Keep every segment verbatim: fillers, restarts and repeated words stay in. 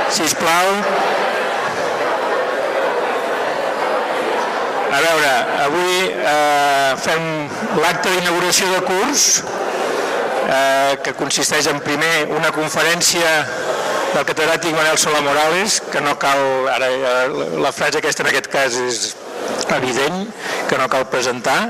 sisplau. A veure, avui eh, fem l'acte d'inauguració de curs, eh, que consisteix en primer una conferència del catedràtic Manel Solà Morales, que no cal, ara la frase aquesta en aquest cas és evident, que no cal presentar,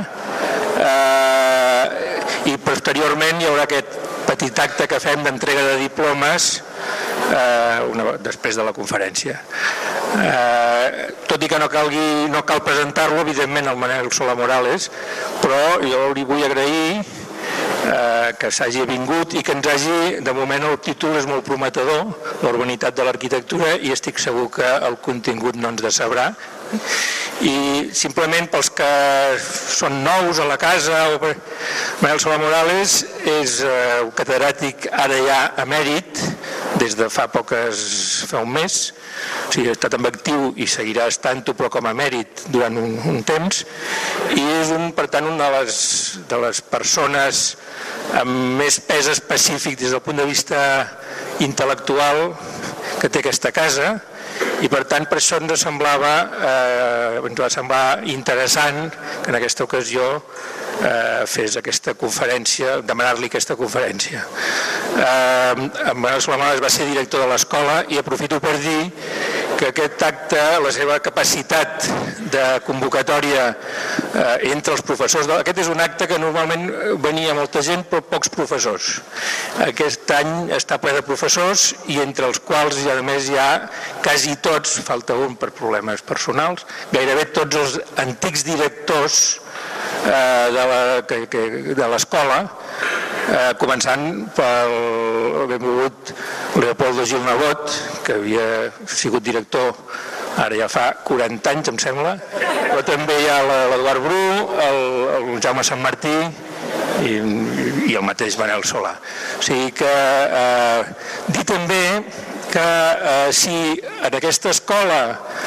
eh, i posteriorment hi haurà aquest petit acte que fem d'entrega de diplomes eh, una, després de la conferència. Eh, tot i que no, calgui, no cal presentar-lo, evidentment, al Manel Solà Morales, però jo li vull agrair eh, que s'hagi vingut i que ens hagi, de moment el títol és molt prometedor, la urbanitat de l'arquitectura, i estic segur que el contingut no ens decebrà. I simplement pels que són nous a la casa, Manel Solà Morales és eh, un catedràtic ara ja emèrit, des de fa poques, fa un mes, o sigui, ha estat en actiu i seguirà estant-ho, però com a mèrit durant un, un temps, i és un, per tant, una de les, de les persones amb més pes específic des del punt de vista intel·lectual que té aquesta casa, i per tant per això ens semblava, eh, ens va semblar interessant que en aquesta ocasió eh, fes aquesta conferència, demanar-li aquesta conferència. Eh, en Manel Solà Morales va ser director de l'escola i aprofito per dir que aquest acte, la seva capacitat de convocatòria eh, entre els professors, aquest és un acte que normalment venia molta gent però pocs professors. Aquest any està ple de professors i entre els quals a més hi ha quasi tots, falta un per problemes personals, gairebé tots els antics directors eh, de l'escola, eh, començant pel benvolgut Leopoldo Gil Nebot, que havia sigut director ara ja fa quaranta anys, em sembla, però també hi ha l'Eduard Bru, el, el Jaume Sant Martí i, i el mateix Manel Solà. O sigui que eh, dir també que eh, si en aquesta escola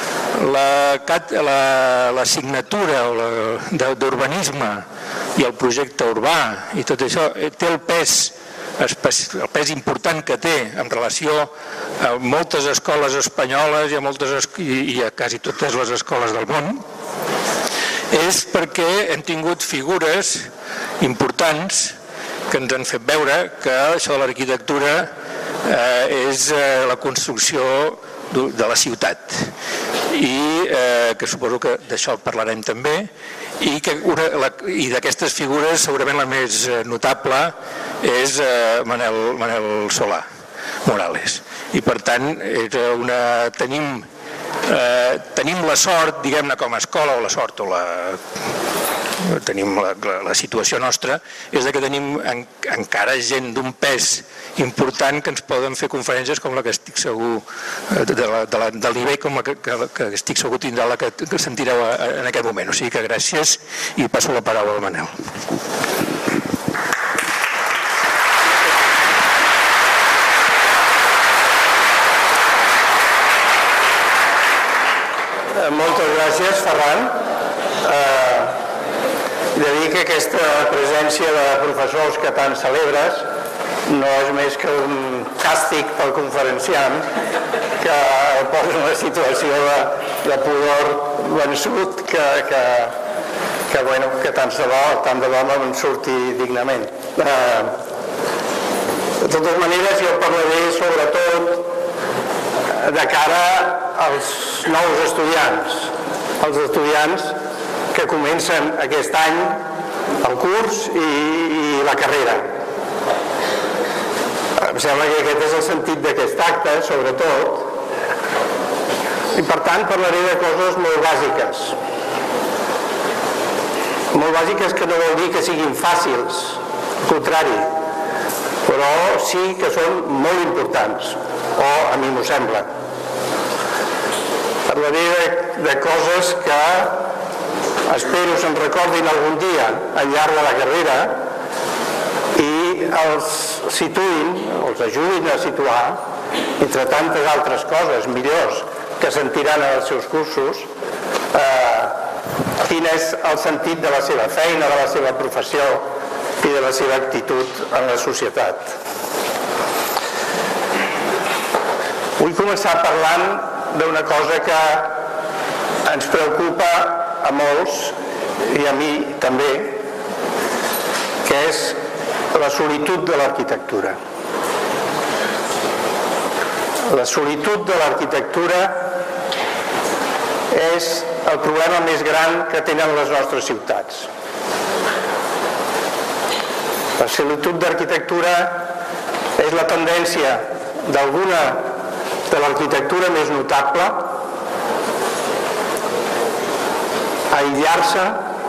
l'assignatura la, d'urbanisme i el projecte urbà i tot això té el pes, el pes important que té en relació a moltes escoles espanyoles i a, moltes, i a quasi totes les escoles del món, és perquè hem tingut figures importants que ens han fet veure que això de l'arquitectura eh, és eh, la construcció de la ciutat i eh, que suposo que d'això parlarem també i, que una, la, i d'aquestes figures segurament la més notable és eh, Manel, Manel Solà Morales i per tant era una, tenim, eh, tenim la sort, diguem-ne com a escola o la sort o la tenim la, la, la situació nostra és que tenim en, encara gent d'un pes important que ens poden fer conferències com la que estic segur de la, de la, del nivell com la que, que, que estic segur tindrà la que, que sentireu en aquest moment, o sigui que gràcies i passo la paraula al Manel. Moltes gràcies, Ferran. Eh, de dir que aquesta presència de professors que tant celebres no és més que un càstig pel conferenciant que el posa en una situació de, de pudor vençut que, que, que, bueno, que tant de bo, tant de bo en surti dignament. Eh, de totes maneres, jo parlaré sobretot de cara als nous estudiants, els estudiants que comencen aquest any el curs i, i la carrera. Em sembla que aquest és el sentit d'aquest acte, sobretot, i per tant parlaré de coses molt bàsiques. Molt bàsiques que no vol dir que siguin fàcils, al contrari, però sí que són molt importants, o a mi m'ho sembla. Parlaré de, de coses que espero se'n recordin algun dia al llarg de la carrera i els situïn, els ajudin a situar, entre tantes altres coses millors que sentiran en els seus cursos, eh, quin és el sentit de la seva feina, de la seva professió i de la seva actitud en la societat. Vull començar parlant d'una cosa que ens preocupa a molts i a mi també, que és la solitud de l'arquitectura. La solitud de l'arquitectura és el problema més gran que tenen les nostres ciutats. La solitud d'arquitectura és la tendència d'alguna de l'arquitectura més notable a aïllar-se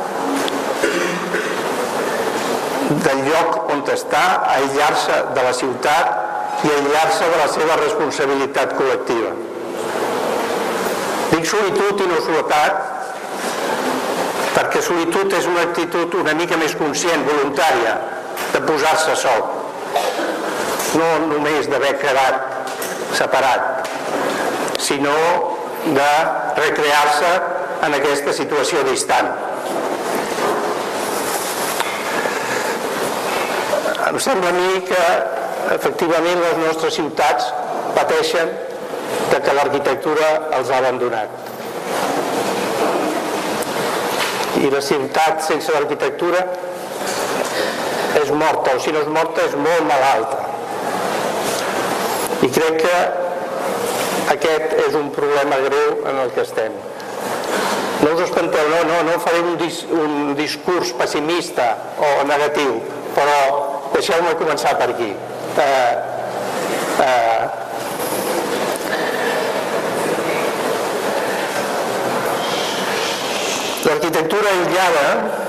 del lloc on està, a aïllar-se de la ciutat i a aïllar-se de la seva responsabilitat col·lectiva. Dic solitud i no soledat perquè solitud és una actitud una mica més conscient, voluntària, de posar-se sol, no només d'haver quedat separat, sinó de recrear-se en aquesta situació distant. Em sembla a mi que efectivament les nostres ciutats pateixen de que l'arquitectura els ha abandonat. I la ciutat sense l'arquitectura és morta, o si no és morta és molt malalta. I crec que aquest és un problema greu en el que estem. No us espanteu, no, no, no faré un, dis, un discurs pessimista o negatiu, però deixeu-me començar per aquí. Eh, eh, L'arquitectura aïllada,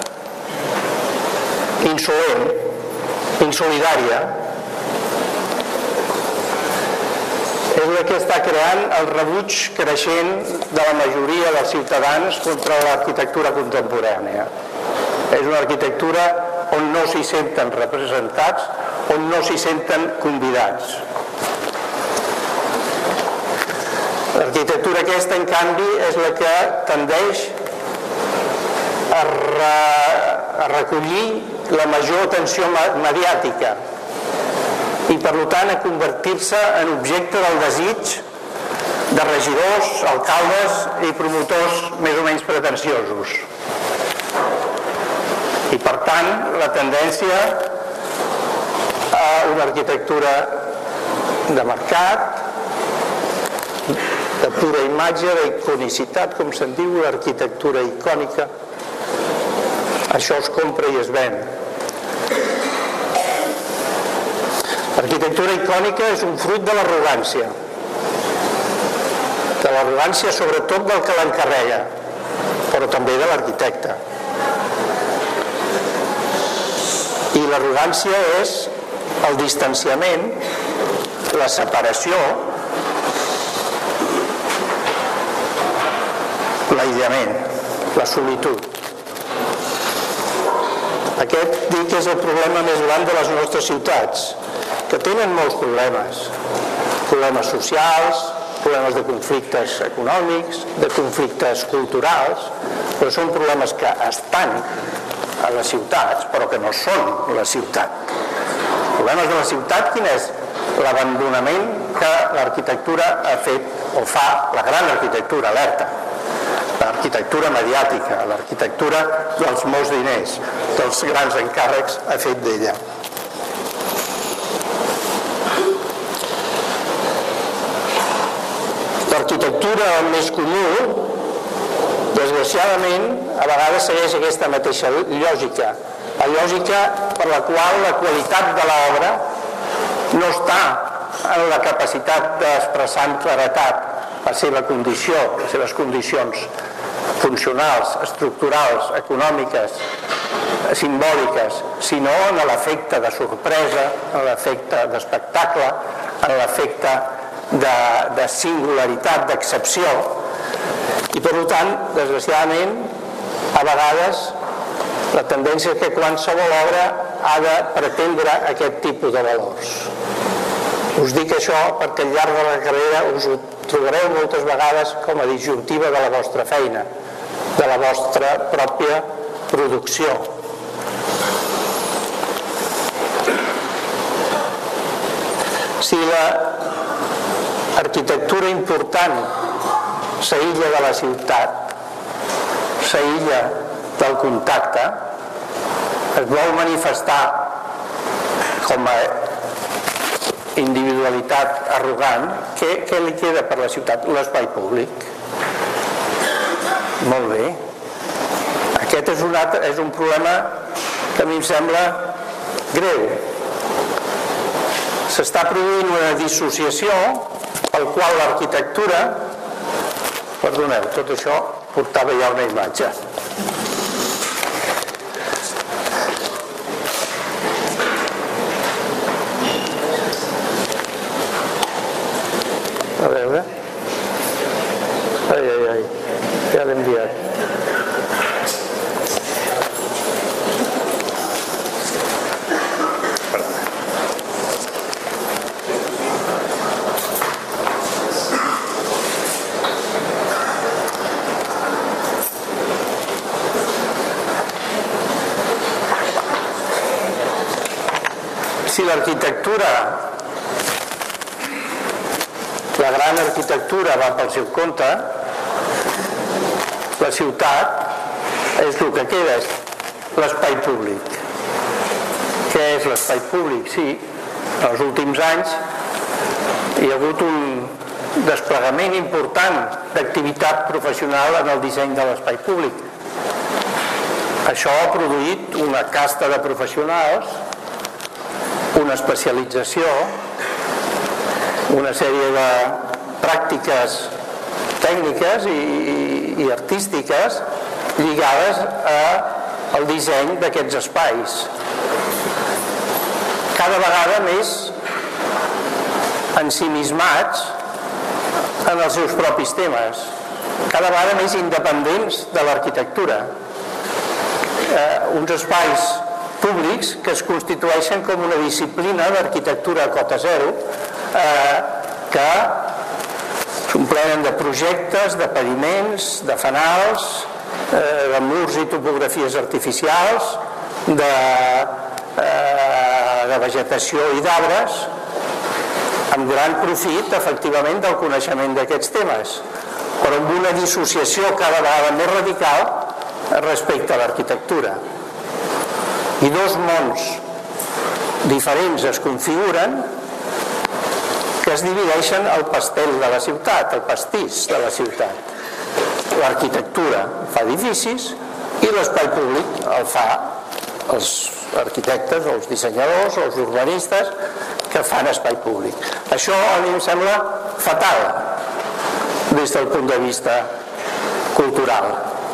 insolent, insolidària, és la que està creant el rebuig creixent de la majoria dels ciutadans contra l'arquitectura contemporània. És una arquitectura on no s'hi senten representats, on no s'hi senten convidats. L'arquitectura aquesta, en canvi, és la que tendeix a, re, a recollir la major atenció mediàtica i, per tant, a convertir-se en objecte del desig de regidors, alcaldes i promotors més o menys pretensiosos. I, per tant, la tendència a una arquitectura de mercat, de pura imatge, d'iconicitat, com se'n diu, l'arquitectura icònica. Això es compra i es ven. L'arquitectura icònica és un fruit de l'arrogància. De l'arrogància sobretot del que l'encarrega, però també de l'arquitecte. I l'arrogància és el distanciament, la separació, l'aïllament, la solitud. Aquest, dic, és el problema més gran de les nostres ciutats, que tenen molts problemes. Problemes socials, problemes de conflictes econòmics, de conflictes culturals, però són problemes que estan a les ciutats, però que no són la ciutat. Els problemes de la ciutat, quin és? L'abandonament que l'arquitectura ha fet, o fa la gran arquitectura, alerta. L'arquitectura mediàtica, l'arquitectura dels molts diners, dels grans encàrrecs ha fet d'ella. L'arquitectura més comú, desgraciadament, a vegades segueix aquesta mateixa lògica, la lògica per la qual la qualitat de l'obra no està en la capacitat d'expressar amb claretat la seva condició, les seves condicions funcionals, estructurals, econòmiques, simbòliques, sinó en l'efecte de sorpresa, en l'efecte d'espectacle, en l'efecte de, de singularitat, d'excepció. I per tant, desgraciadament, a vegades la tendència és que qualsevol obra ha de pretendre aquest tipus de valors. Us dic això perquè al llarg de la carrera us ho trobareu moltes vegades com a disjuntiva de la vostra feina, de la vostra pròpia producció. Si la arquitectura important s'aïlla de la ciutat, s'aïlla del contacte, es vol manifestar com a individualitat arrogant, què, què li queda per la ciutat? L'espai públic. Molt bé. Aquest és un, altre, és un problema que a mi em sembla greu. S'està produint una dissociació pel qual l'arquitectura... Perdoneu, tot això portava ja una imatge. A veure. Ai, ai, ai. Ja l'he enviat. Si l'arquitectura, la gran arquitectura va pel seu compte, la ciutat és el que queda, és l'espai públic. Què és l'espai públic? Sí, en els últims anys hi ha hagut un desplegament important d'activitat professional en el disseny de l'espai públic. Això ha produït una casta de professionals, una especialització, una sèrie de pràctiques tècniques i, i artístiques lligades al disseny d'aquests espais. Cada vegada més ensimismats en els seus propis temes, cada vegada més independents de l'arquitectura. Eh, uns espais públics que es constitueixen com una disciplina d'arquitectura a cota zero, eh, que s'omplenen de projectes, de paviments, de fanals, eh, de murs i topografies artificials, de, eh, de vegetació i d'arbres, amb gran profit, efectivament, del coneixement d'aquests temes, però amb una dissociació cada vegada més radical respecte a l'arquitectura. I dos mons diferents es configuren que es divideixen el pastel de la ciutat, el pastís de la ciutat. L'arquitectura fa edificis i l'espai públic el fa els arquitectes, els dissenyadors, els urbanistes que fan espai públic. Això a mi em sembla fatal des del punt de vista cultural.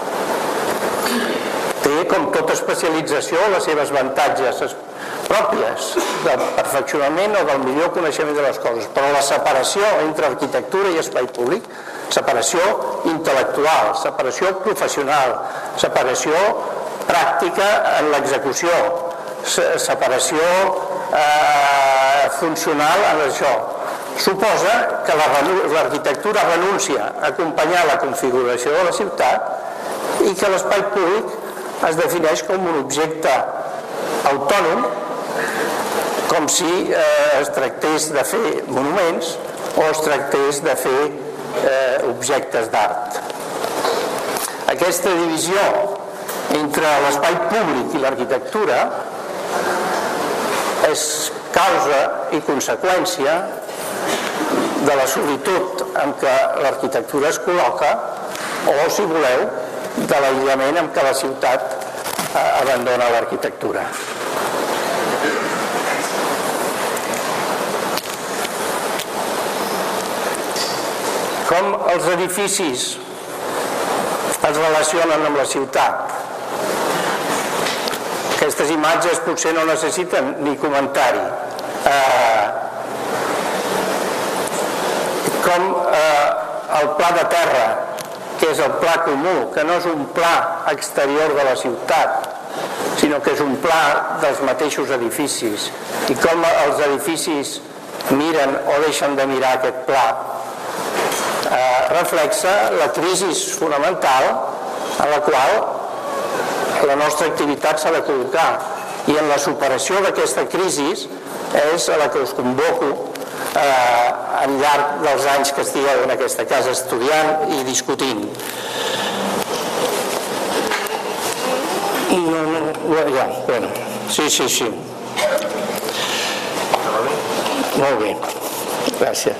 Té, com tota especialització, les seves avantatges pròpies del perfeccionament o del millor coneixement de les coses, però la separació entre arquitectura i espai públic, separació intel·lectual, separació professional, separació pràctica en l'execució, separació eh, funcional en això, suposa que l'arquitectura renuncia a acompanyar la configuració de la ciutat i que l'espai públic es defineix com un objecte autònom, com si eh, es tractés de fer monuments o es tractés de fer eh, objectes d'art. Aquesta divisió entre l'espai públic i l'arquitectura és causa i conseqüència de la solitud en què l'arquitectura es col·loca o, si voleu, de l'aïllament en què la ciutat abandona l'arquitectura. Com els edificis es relacionen amb la ciutat? Aquestes imatges potser no necessiten ni comentari. Eh, com eh, el pla de terra, que és el pla comú, que no és un pla exterior de la ciutat, sinó que és un pla dels mateixos edificis, i com els edificis miren o deixen de mirar aquest pla, eh, reflexa la crisi fonamental en la qual la nostra activitat s'ha de col·locar, i en la superació d'aquesta crisi és a la que us convoco al llarg dels anys que estigueu en aquesta casa estudiant i discutint. No, no, ja, bueno, sí, sí, sí. Molt bé, gràcies.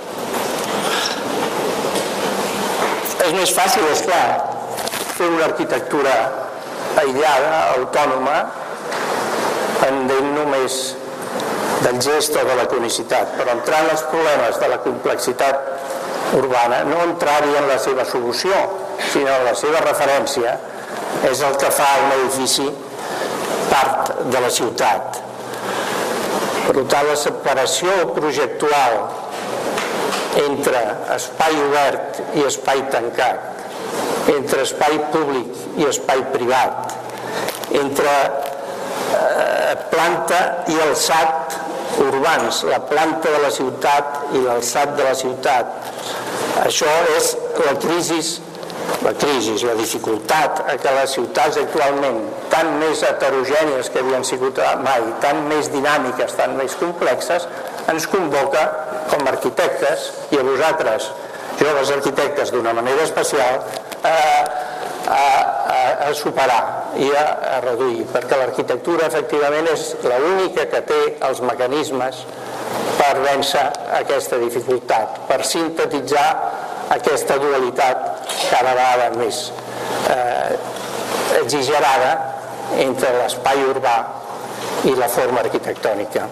És més fàcil, esclar, fer una arquitectura aïllada, autònoma, pendent només del gest o de la conicitat, però entrar en els problemes de la complexitat urbana, no entrar-hi en la seva solució, sinó en la seva referència, és el que fa un edifici part de la ciutat. Per tant, la separació projectual entre espai obert i espai tancat, entre espai públic i espai privat, entre eh, planta i alçat urbans, la planta de la ciutat i l'alçat de la ciutat. Això és la crisi, la crisi, la dificultat que les ciutats actualment, tan més heterogènies que havien sigut mai, tan més dinàmiques, tan més complexes, ens convoca com a arquitectes i a vosaltres, joves arquitectes d'una manera especial, a, a, a superar i a, a reduir, perquè l'arquitectura efectivament és l'única que té els mecanismes per vèncer aquesta dificultat, per sintetitzar aquesta dualitat cada vegada més eh, exagerada entre l'espai urbà i la forma arquitectònica.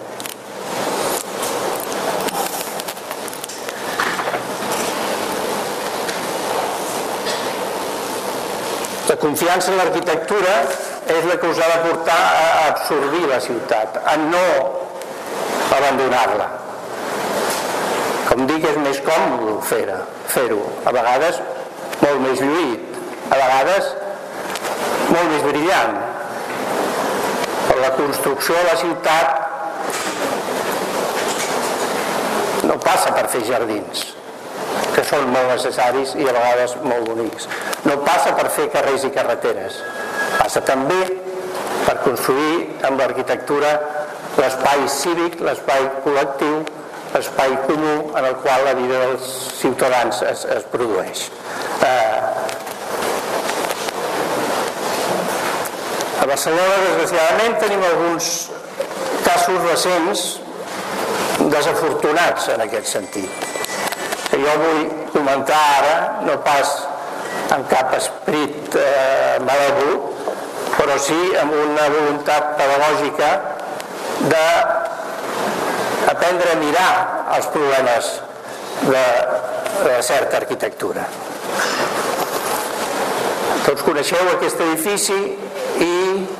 La confiança en l'arquitectura és la que us ha de portar a absorbir la ciutat, a no abandonar-la. Com dic, és més còmode fer-ho, a vegades molt més lluït, a vegades molt més brillant. Però la construcció de la ciutat no passa per fer jardins, que són molt necessaris i a vegades molt bonics. No passa per fer carrers i carreteres, passa també per construir amb l'arquitectura l'espai cívic, l'espai col·lectiu, l'espai comú en el qual la vida dels ciutadans es, es produeix. Eh, a Barcelona, desgraciadament, tenim alguns casos recents desafortunats en aquest sentit, que jo vull comentar ara, no pas amb cap esperit eh, malèvol, però sí amb una voluntat pedagògica d'aprendre a mirar els problemes de, de certa arquitectura. Tots coneixeu aquest edifici i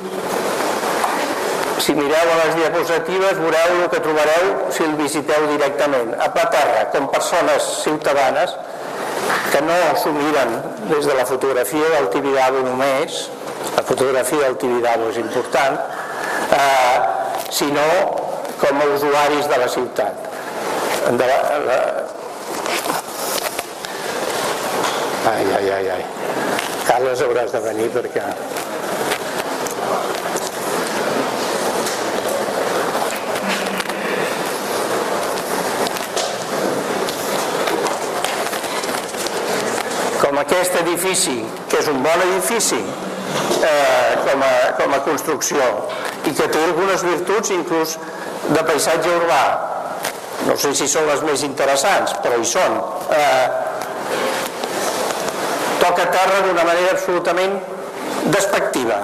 si mireu a les diapositives veureu el que trobareu si el visiteu directament, a pla terra, com persones ciutadanes que no s'ho miren des de la fotografia del Tibidabo només, la fotografia del Tibidabo és important, eh, sinó com a usuaris de la ciutat. De la, la... Ai, ai, ai, ai. Carles, hauràs de venir perquè... Com aquest edifici, que és un bon edifici eh, com, a, com a construcció i que té algunes virtuts inclús de paisatge urbà, no sé si són les més interessants, però hi són, eh, toca terra d'una manera absolutament despectiva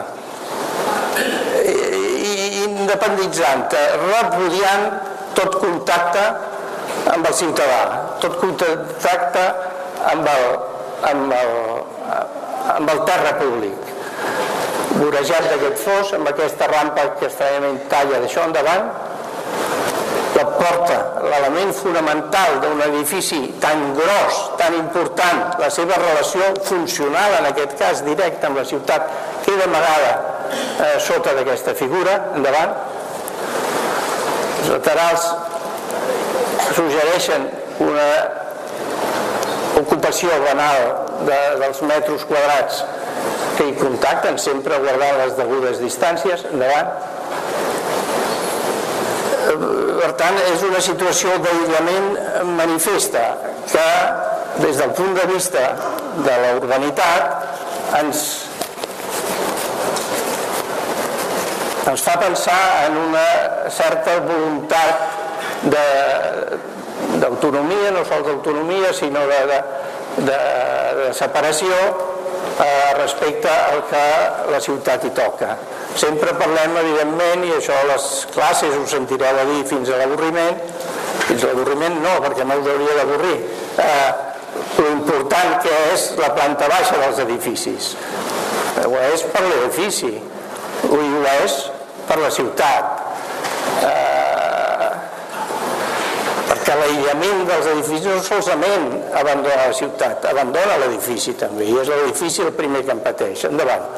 i independitzant, repudiant tot contacte amb el ciutadà, tot contacte amb el amb el, amb el terra públic, vorejat d'aquest fos, amb aquesta rampa que estranyament talla d'això endavant, la porta, l'element fonamental d'un edifici tan gros, tan important, la seva relació funcional, en aquest cas directa amb la ciutat, queda amagada eh, sota d'aquesta figura, endavant. Els laterals suggereixen una ocupació banal de, dels metres quadrats que hi contacten, sempre guardant les degudes distàncies, endavant. Per tant, és una situació d'aïllament manifesta que, des del punt de vista de la urbanitat, ens, ens fa pensar en una certa voluntat d'autonomia, no sols d'autonomia, sinó de, de, de, de separació eh, respecte al que la ciutat hi toca. Sempre parlem, evidentment, i això a les classes ho sentireu a dir fins a l'avorriment, fins a l'avorriment no, perquè no us hauria d'avorrir, eh, l'important que és la planta baixa dels edificis. Ho és per l'edifici, ho és per la ciutat. Eh, perquè l'aïllament dels edificis no solament abandona la ciutat, abandona l'edifici també, i és l'edifici el primer que en pateix. Endavant.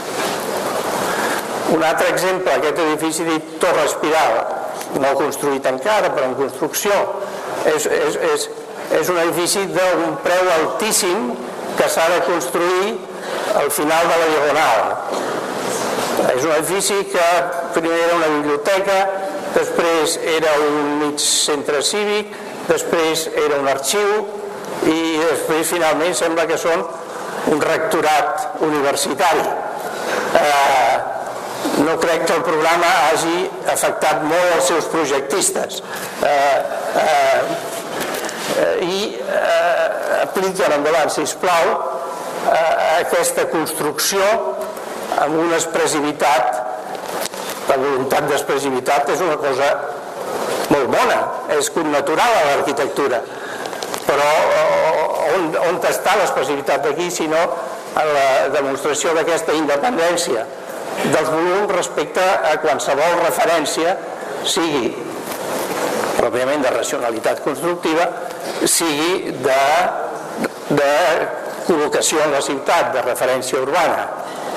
Un altre exemple, aquest edifici dit Torre Espiral, no construït encara, però en construcció, és, és, és, és un edifici d'un preu altíssim que s'ha de construir al final de la Diagonal. És un edifici que primer era una biblioteca, després era un mig centre cívic, després era un arxiu i després finalment sembla que són un rectorat universitari. Eh, no crec que el programa hagi afectat molt els seus projectistes eh, eh, i eh, apliquen endavant, sisplau, eh, aquesta construcció amb una expressivitat. La voluntat d'expressivitat és una cosa molt bona, és connatural a l'arquitectura, però on, on està l'expressivitat d'aquí sinó en la demostració d'aquesta independència dels volums respecte a qualsevol referència, sigui pròpiament de racionalitat constructiva, sigui de, de col·locació en la ciutat, de referència urbana.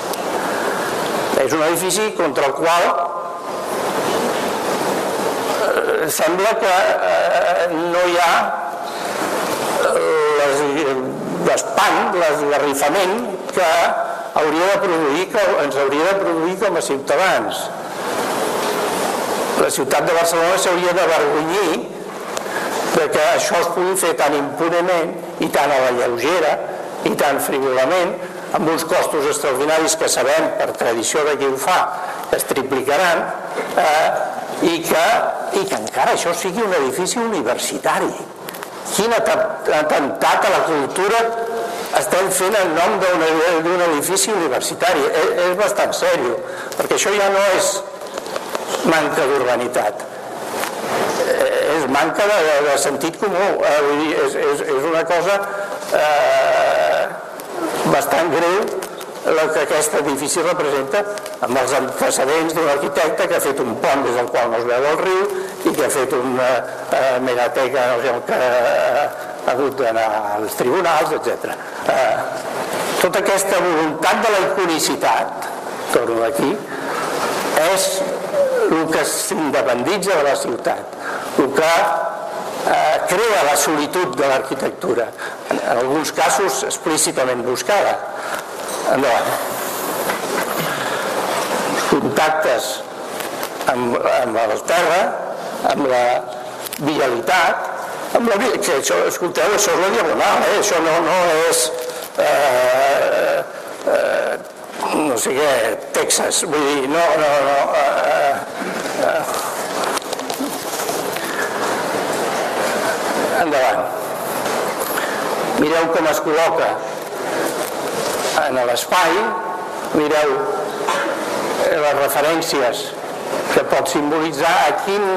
És un edifici contra el qual eh, sembla que eh, no hi ha l'espant, l'esgarrifament que hauria de produir, que ens hauria de produir com a ciutadans. La ciutat de Barcelona s'hauria d'avergonyir de que això es pugui fer tan impunement i tan a la lleugera i tan frívolament, amb uns costos extraordinaris que sabem per tradició de qui ho fa que es triplicaran, eh, i, que, i que encara això sigui un edifici universitari. Quin atemptat a la cultura estem fent en nom d'un edifici universitari. És, és bastant sèrio, perquè això ja no és manca d'urbanitat, és manca de, de sentit comú. Eh, vull dir, és, és, és una cosa eh, bastant greu el que aquest edifici representa amb els antecedents d'un arquitecte que ha fet un pont des del qual no es veu el riu i que ha fet una eh, megateca no sé, que ha hagut d'anar als tribunals, etcètera. Eh, tota aquesta voluntat de la iconicitat, torno aquí, és el que s'independitza de la ciutat, el que eh, crea la solitud de l'arquitectura, en alguns casos explícitament buscada. Endavant. Contactes amb, amb el terra, amb la vialitat, amb la, que això, escolteu, això és la Diagonal, eh? Això no, no és eh, eh, no sé què, Texas, vull dir, no, no, no eh, eh. Endavant. Mireu com es col·loca en l'espai, mireu les referències que pot simbolitzar a quin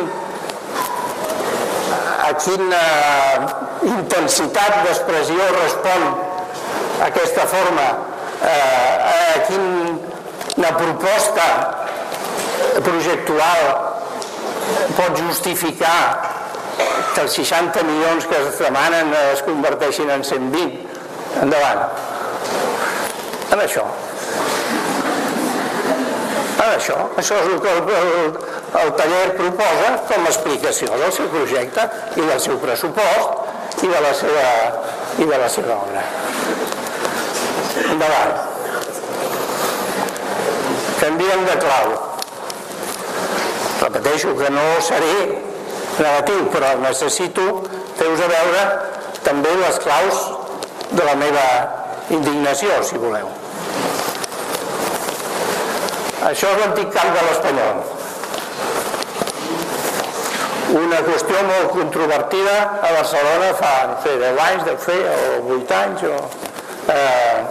a quina intensitat d'expressió respon aquesta forma, a quina proposta projectual pot justificar que els seixanta milions que es demanen es converteixin en cent vint. Endavant. En això. En això. Això és el que el, el, el taller proposa com a explicació del seu projecte i del seu pressupost i de la seva, i de la seva obra. Endavant. Canviem de clau. Repeteixo que no seré negatiu, però necessito fer-vos a veure també les claus de la meva indignació, si voleu. Això és l'antic camp de l'Espanyol. Una qüestió molt controvertida a Barcelona fa, no sé, deu anys, deu fer, o vuit anys, o... Eh,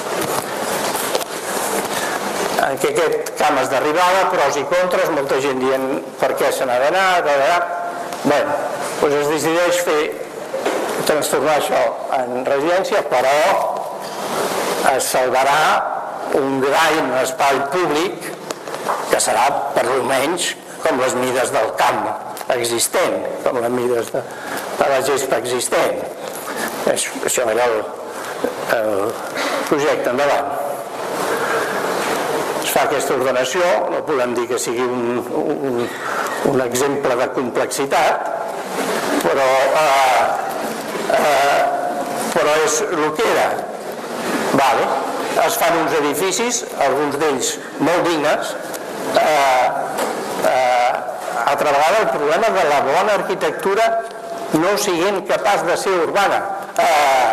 en què aquest camp es derribava, pros i contres, molta gent dient per què se n'ha d'anar, d'anar... Bé, doncs es decideix fer, transformar això en residència, però es salvarà un gran espai públic que serà, per almenys, com les mides del camp existent, com les mides de, de la gespa existent. Això era el, el projecte endavant. Es fa aquesta ordenació, no podem dir que sigui un, un, un exemple de complexitat, però, eh, eh, però és el que era. Vale. Es fan uns edificis, alguns d'ells molt dignes. Eh, eh, altra vegada el problema de la bona arquitectura no siguent capaç de ser urbana. Eh,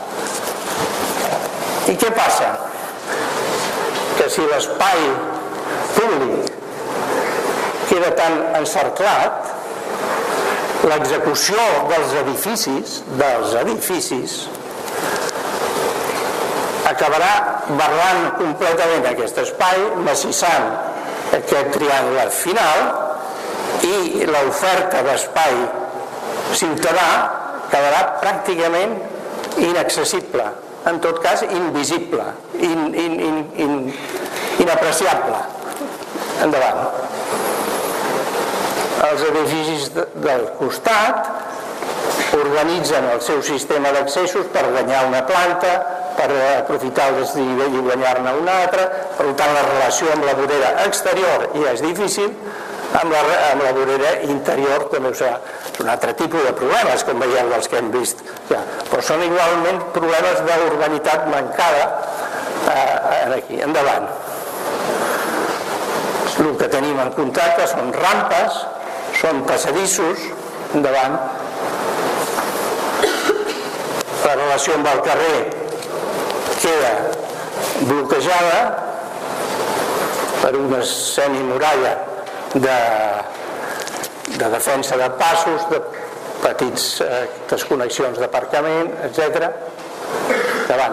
I què passa? Que si l'espai públic queda tan encerclat, l'execució dels edificis, dels edificis, acabarà barrant completament aquest espai, massissant aquest triangle final, i l'oferta d'espai ciutadà quedarà pràcticament inaccessible, en tot cas invisible, in, in, in, in, inapreciable. Endavant. Els edificis del costat organitzen el seu sistema d'accessos per guanyar una planta, per aprofitar el desnivell i guanyar-ne una altra. Per tant, la relació amb la vorera exterior ja és difícil, amb la, amb la vorera interior també és un altre tipus de problemes, com veieu dels que hem vist ja. Però són igualment problemes d'urbanitat mancada eh, aquí. Endavant. El que tenim en contacte són rampes, són passadissos. Endavant. La relació amb el carrer queda bloquejada per una semimuralla de, de defensa de passos, de petites eh, desconnexions d'aparcament, etcètera. Davant.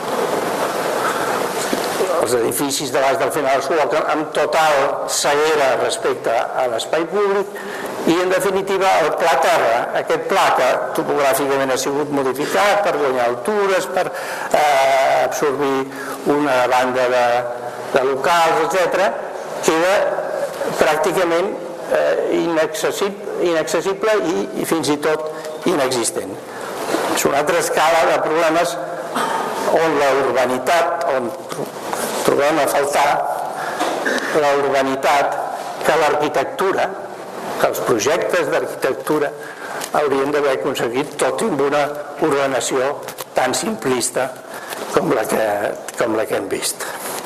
Els edificis de baix del final es col·loquen amb total ceguera respecte a l'espai públic i, en definitiva, el pla terra, aquest pla que topogràficament ha sigut modificat per guanyar altures, per eh, absorbir una banda de, de locals, etcètera, queda pràcticament eh, inaccessible, inaccessible i, i fins i tot inexistent. És una altra escala de problemes on la urbanitat, on trobem a faltar la urbanitat que l'arquitectura, que els projectes d'arquitectura haurien d'haver aconseguit tot amb una ordenació tan simplista com la que, com la que hem vist.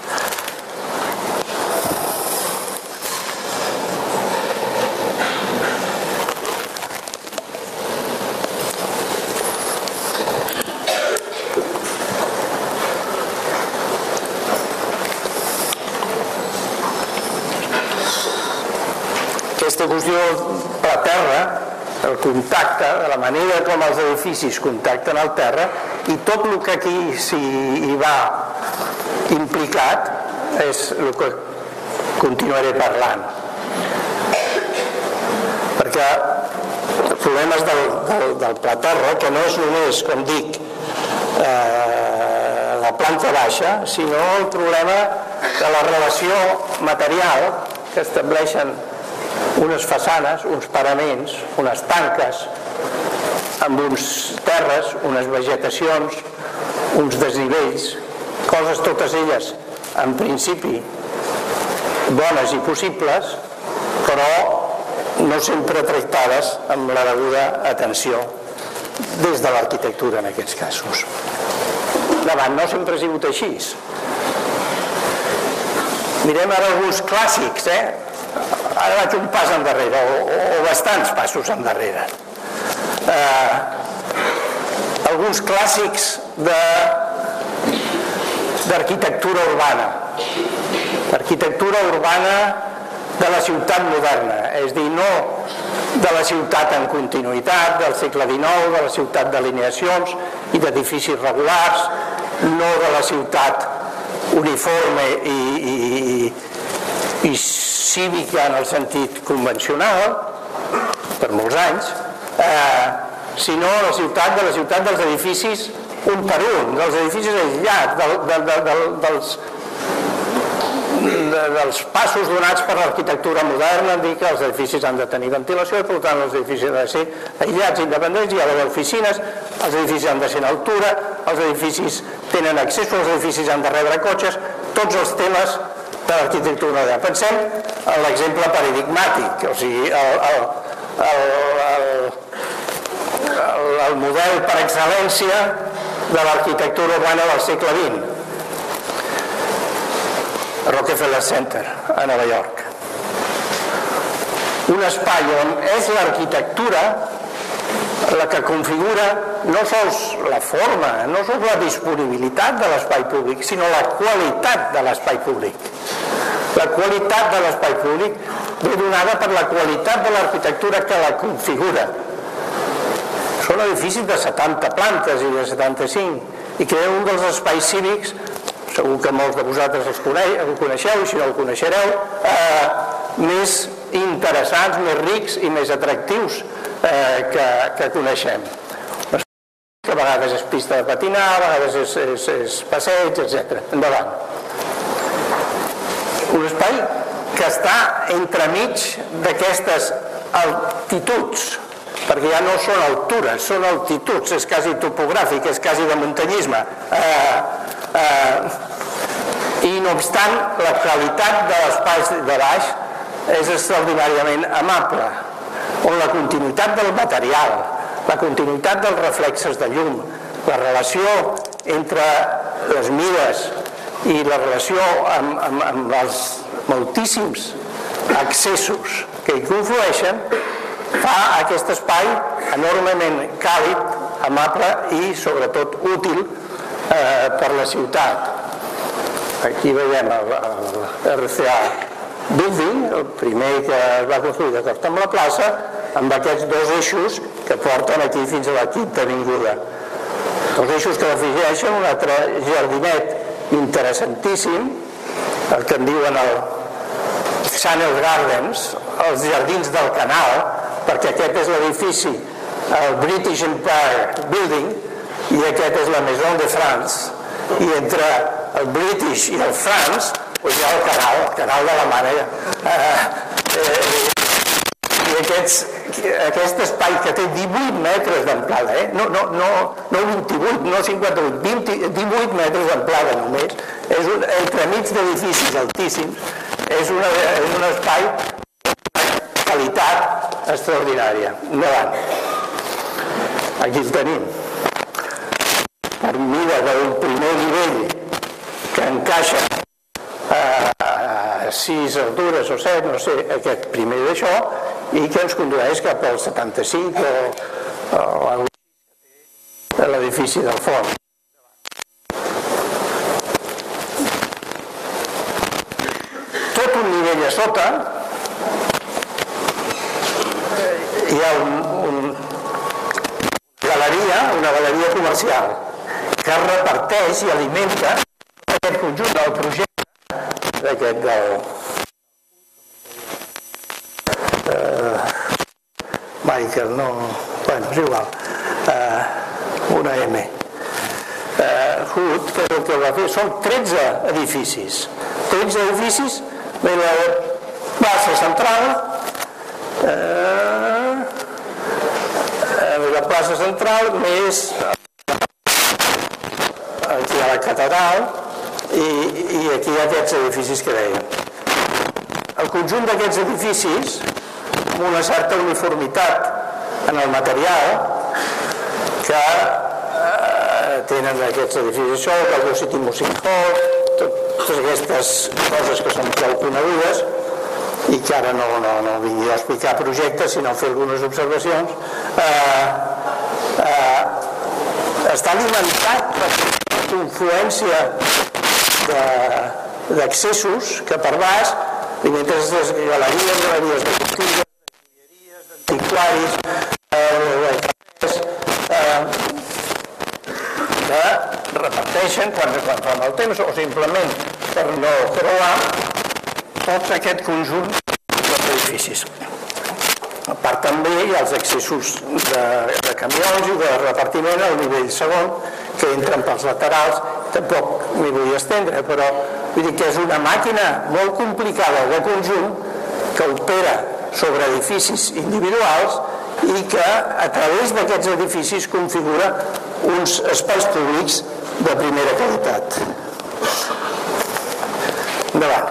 Aquesta qüestió per la terra, el contacte, de la manera com els edificis contacten al terra, i tot el que aquí s'hi va implicat és el que continuaré parlant. Perquè els problemes del, del, del pla terra, que no és només, com dic, eh, la planta baixa, sinó el problema de la relació material que estableixen unes façanes, uns paraments, unes tanques, amb uns terres, unes vegetacions, uns desnivells, coses totes elles, en principi, bones i possibles, però no sempre tractades amb la deguda atenció des de l'arquitectura en aquests casos. Davant, no sempre ha sigut així. Mirem ara alguns clàssics, eh? ara vaig un pas endarrere, o bastants passos endarrere. Alguns clàssics d'arquitectura urbana, l'arquitectura urbana de la ciutat moderna, és a dir, no de la ciutat en continuïtat, del segle dinou, de la ciutat d'alineacions i d'edificis regulars, no de la ciutat uniforme i, i, i cívica en el sentit convencional, per molts anys, eh, sinó la ciutat de la ciutat dels edificis un per un, dels edificis aïllats, del, del, del, dels, dels passos donats per l'arquitectura moderna, dir que els edificis han de tenir ventilació i per tant els edificis han de ser aïllats, independents, hi ha d'haver oficines, els edificis han de ser en altura, els edificis tenen accés, els edificis han de rebre cotxes, tots els temes de l'arquitectura moderna. Pensem en l'exemple paradigmàtic, o sigui, el, el, el, el, el, el model per excel·lència de l'arquitectura urbana del segle vint. Rockefeller Center, a Nova York. Un espai on és l'arquitectura la que configura no sols la forma, no sols la disponibilitat de l'espai públic, sinó la qualitat de l'espai públic. La qualitat de l'espai públic ve donada per la qualitat de l'arquitectura que la configura. Són edificis de setanta plantes i de setanta-cinc, i que un dels espais cívics, segur que molts de vosaltres el coneixeu, i si no el coneixereu, eh, més interessants, més rics i més atractius eh, que, que coneixem. Que a vegades és pista de patinar, a vegades és, és, és passeig, etcètera. Endavant. Un espai que està entremig d'aquestes altituds, perquè ja no són altures, són altituds, és quasi topogràfic, és quasi de muntanyisme. Eh, eh, I no obstant, la qualitat de l'espai de baix és extraordinàriament amable, on la continuïtat del material, la continuïtat dels reflexes de llum, la relació entre les mides i la relació amb, amb, amb els moltíssims accessos que hi conflueixen, fa aquest espai enormement càlid, amable i sobretot útil eh, per la ciutat. Aquí veiem el, el R C A Building, el primer que es va construir d'acord amb la plaça, amb aquests dos eixos que porten aquí fins a la Quinta Avinguda. Dos eixos que defineixen un altre jardinet interessantíssim, el que en diuen el Channel Gardens, els jardins del canal, perquè aquest és l'edifici, el British Empire Building, i aquest és la Maison de France, i entre el British i el France hi ha el canal, el canal de la Mare. I aquest espai que té divuit metres d'amplada, no vint-i-vuit, no cinquanta-vuit, divuit metres d'amplada només, és entremig d'edificis altíssims, és un espai de qualitat extraordinària. Endavant. Aquí el tenim. Per mida d'un primer nivell que encaixa a sis altures o set, no sé, aquest primer d'això, i que ens condueix cap al setanta-cinc o a l'edifici del Forn. Tot un nivell a sota hi ha una galeria, una galeria comercial que reparteix i alimenta aquest conjunt del projecte d'aquest del Michael, no... bueno, és igual, una M. Hood, que és el que va fer, són tretze edificis. tretze edificis de la plaça central, la plaça central més aquí a la catedral i aquí hi ha aquests edificis que dèiem. El conjunt d'aquests edificis, amb una certa uniformitat en el material que tenen aquests edificis, això, el Glasgow City Music Hall, totes aquestes coses que són prou conegudes, i que ara no, no, no vingui a explicar projectes, sinó a fer algunes observacions, eh, eh, està alimentat per la confluència d'accessos que per baix, primer tens les galeries, galeries de cultura, d'antiquaris, que reparteixen quan fan el temps o simplement per no creuar tot aquest conjunt d'edificis. A part també hi ha els accessos de camions i de repartiment al nivell segon que entren pels laterals, tampoc m'hi vull estendre, però vull dir que és una màquina molt complicada de conjunt que opera sobre edificis individuals i que a través d'aquests edificis configura uns espais públics de primera qualitat. Endavant.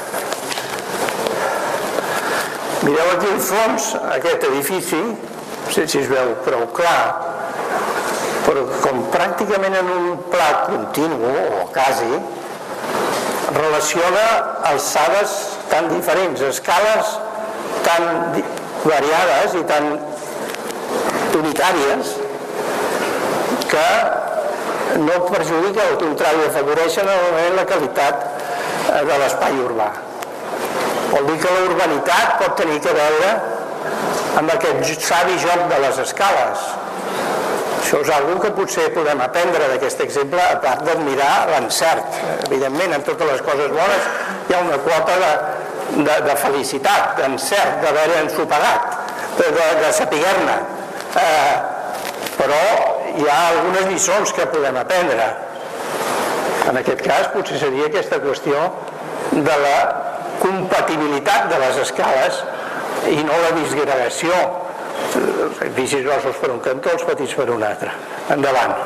Mireu aquí al fons aquest edifici, no sé si es veu prou clar, però com pràcticament en un pla continu, o quasi, relaciona alçades tan diferents, escales tan variades i tan unitàries que no perjudica, al contrari, afavoreixen la qualitat de l'espai urbà. Vol dir que la urbanitat pot tenir a veure amb aquest savi joc de les escales. Això és una cosa que potser podem aprendre d'aquest exemple, a part d'admirar l'encert. Evidentment, en totes les coses bones hi ha una quota de, de, de felicitat, d'encert, d'haver-ho ensopegat, de, de, de saber-ne. Eh, però hi ha algunes lliçons que podem aprendre. En aquest cas, potser seria aquesta qüestió de la compatibilitat de les escales i no la disgregació. Els edificis grossos per un cantó, els petits per un altre. Endavant.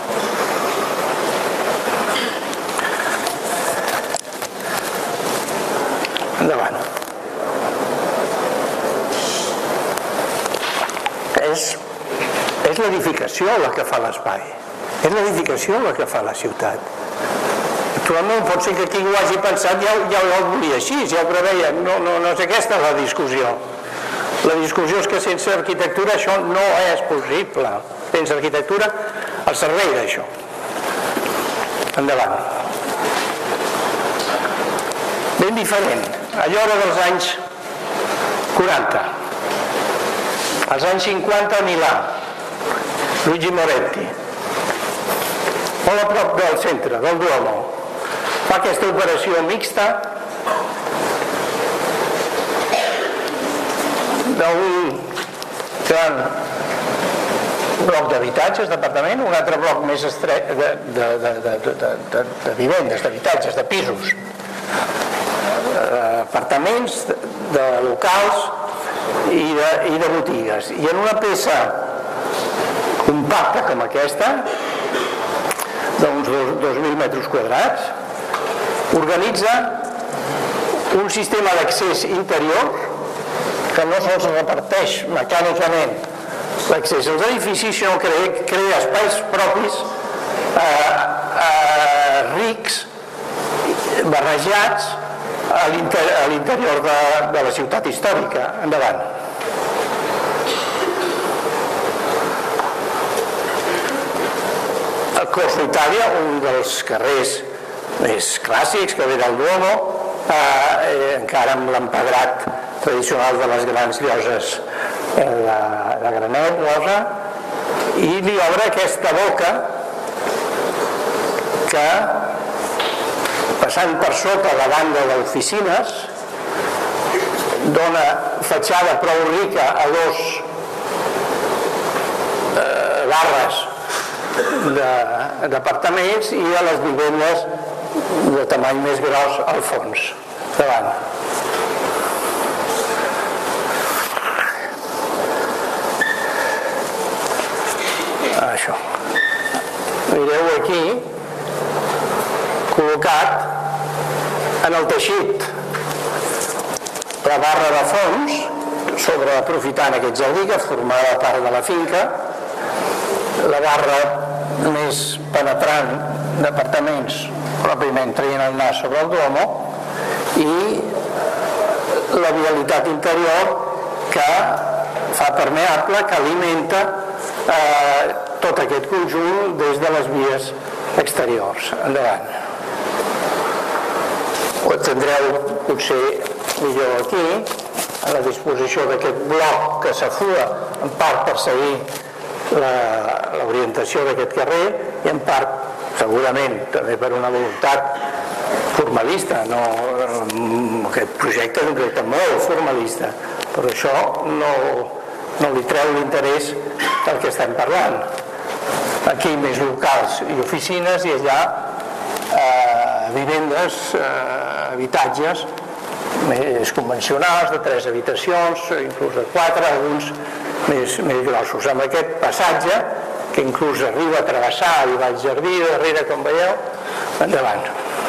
Endavant. És, és l'edificació la que fa l'espai. És l'edificació la que fa la ciutat. Actualment pot ser que qui ho hagi pensat ja, ja ho volia així, ja ho preveia. No, no, no és aquesta la discussió. La discussió és que sense arquitectura això no és possible. Sense arquitectura al servei d'això. Endavant. Ben diferent. Allò era dels anys quaranta. Als anys cinquanta a Milà. Luigi Moretti. Molt a prop del centre, del Duomo. Fa aquesta operació mixta d'un gran bloc d'habitatges, d'apartament, un altre bloc més estret de, de, de, de, de, de, de vivendes, d'habitatges, de pisos, apartaments, de, de locals i de, i de botigues. I en una peça compacta com aquesta, d'uns dos mil metres quadrats, organitza un sistema d'accés interior que no sols reparteix mecànicament l'accés als edificis, sinó que crea, crea espais propis eh, eh, rics, barrejats a l'interior de, de la ciutat històrica. Endavant. El Corso Italia, un dels carrers més clàssics que ve del Duomo, eh, encara amb l'empedrat tradicional de les grans lloses de, de granet, rosa, i li obre aquesta boca que, passant per sota la banda d'oficines, dona fatxada prou rica a dos eh, barres d'apartaments i a les vivendes de tamany més gros al fons. Davant. Això. Mireu aquí, col·locat en el teixit la barra de fons, sobre aprofitant aquest jardí que formava part de la finca, la barra més penetrant d'apartaments pròpiament traient el nas sobre el Duomo i la vialitat interior que fa permeable, que alimenta eh, tot aquest conjunt des de les vies exteriors. Endavant. Ho tindreu potser millor aquí, a la disposició d'aquest bloc que s'afua en part per seguir l'orientació d'aquest carrer i en part, segurament, també per una voluntat formalista. No, aquest projecte és un projecte molt formalista, però això no, no li treu l'interès del que estem parlant. Aquí més locals i oficines i allà eh, vivendes, eh, habitatges més convencionals, de tres habitacions, inclús de quatre, alguns més, més grossos. Amb aquest passatge, que inclús arriba a travessar i va al jardí darrere, com veieu, endavant.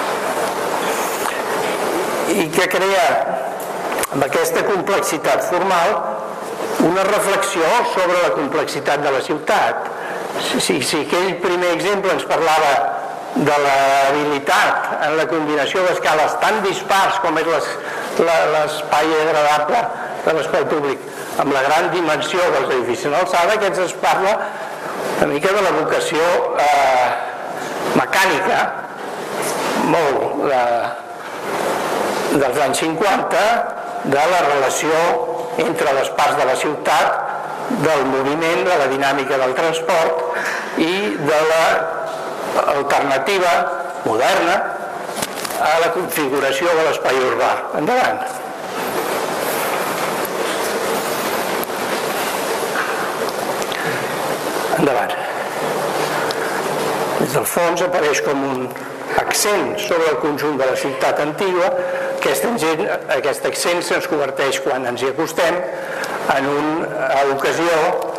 I que crea, amb aquesta complexitat formal, una reflexió sobre la complexitat de la ciutat. Si, si aquell primer exemple ens parlava de l'habilitat en la combinació d'escales tan dispars com és l'espai agradable de l'espai públic amb la gran dimensió dels edificis en alçada, aquests ens parla una mica de la vocació eh, mecànica molt de, dels anys cinquanta, de la relació entre les parts de la ciutat, del moviment, de la dinàmica del transport i de l'alternativa moderna a la configuració de l'espai urbà. Endavant. Endavant. Des del fons apareix com un accent sobre el conjunt de la ciutat antiga. Aquest, aquest accent se'ns converteix, quan ens hi acostem, en una ocasió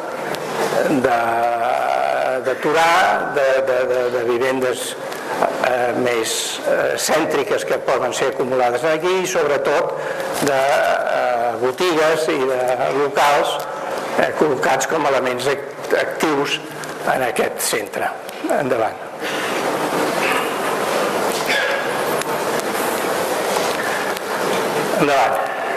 d'aturar, de, de, de, de vivendes eh, més eh, cèntriques que poden ser acumulades aquí i sobretot de eh, botigues i de locals eh, col·locats com a elements actius en aquest centre. Endavant. Endavant.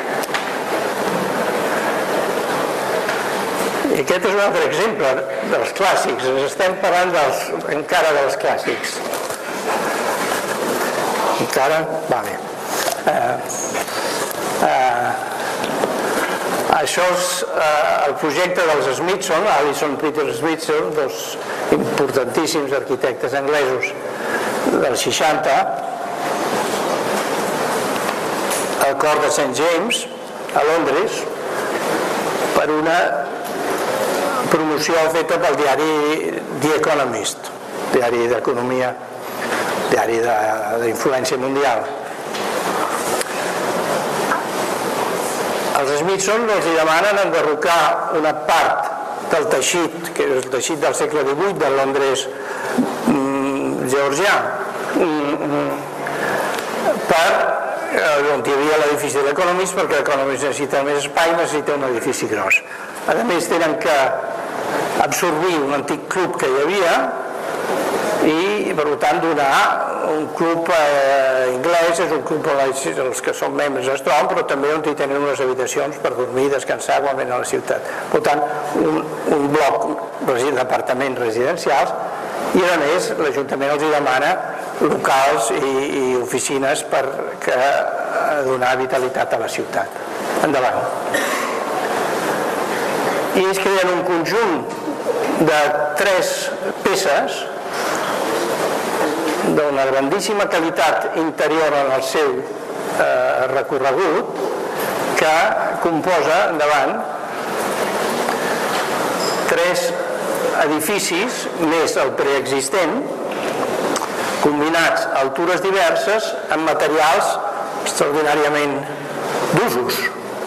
I aquest és un altre exemple dels clàssics. Ens estem parlant dels, encara dels clàssics. Encara? Vale. Eh, eh, això és eh, el projecte dels Smithson, Alison Peter Smithson, dos importantíssims arquitectes anglesos dels seixanta, al cor de Saint James, a Londres, per una promoció feta pel diari The Economist, diari d'economia, diari d'influència mundial. Els Smithson els demanen enderrocar una part del teixit, que és el teixit del segle divuit, del Londres mm, georgià, mm, per on hi havia l'edifici de l'Economist, perquè l'Economist necessita més espai, necessita un edifici gros. A més, tenen que absorbir un antic club que hi havia i, per tant, donar un club eh, anglès, és un club on els que són membres es troben, però també on hi tenen unes habitacions per dormir i descansar quan venen a la ciutat. Per tant, un, un bloc d'apartaments residencials i, a més, l'Ajuntament els demana locals i, i oficines per que, donar vitalitat a la ciutat. Endavant. I ells creen un conjunt de tres peces d'una grandíssima qualitat interior en el seu eh, recorregut que composa, endavant, tres edificis més el preexistent combinats a altures diverses amb materials extraordinàriament d'usos.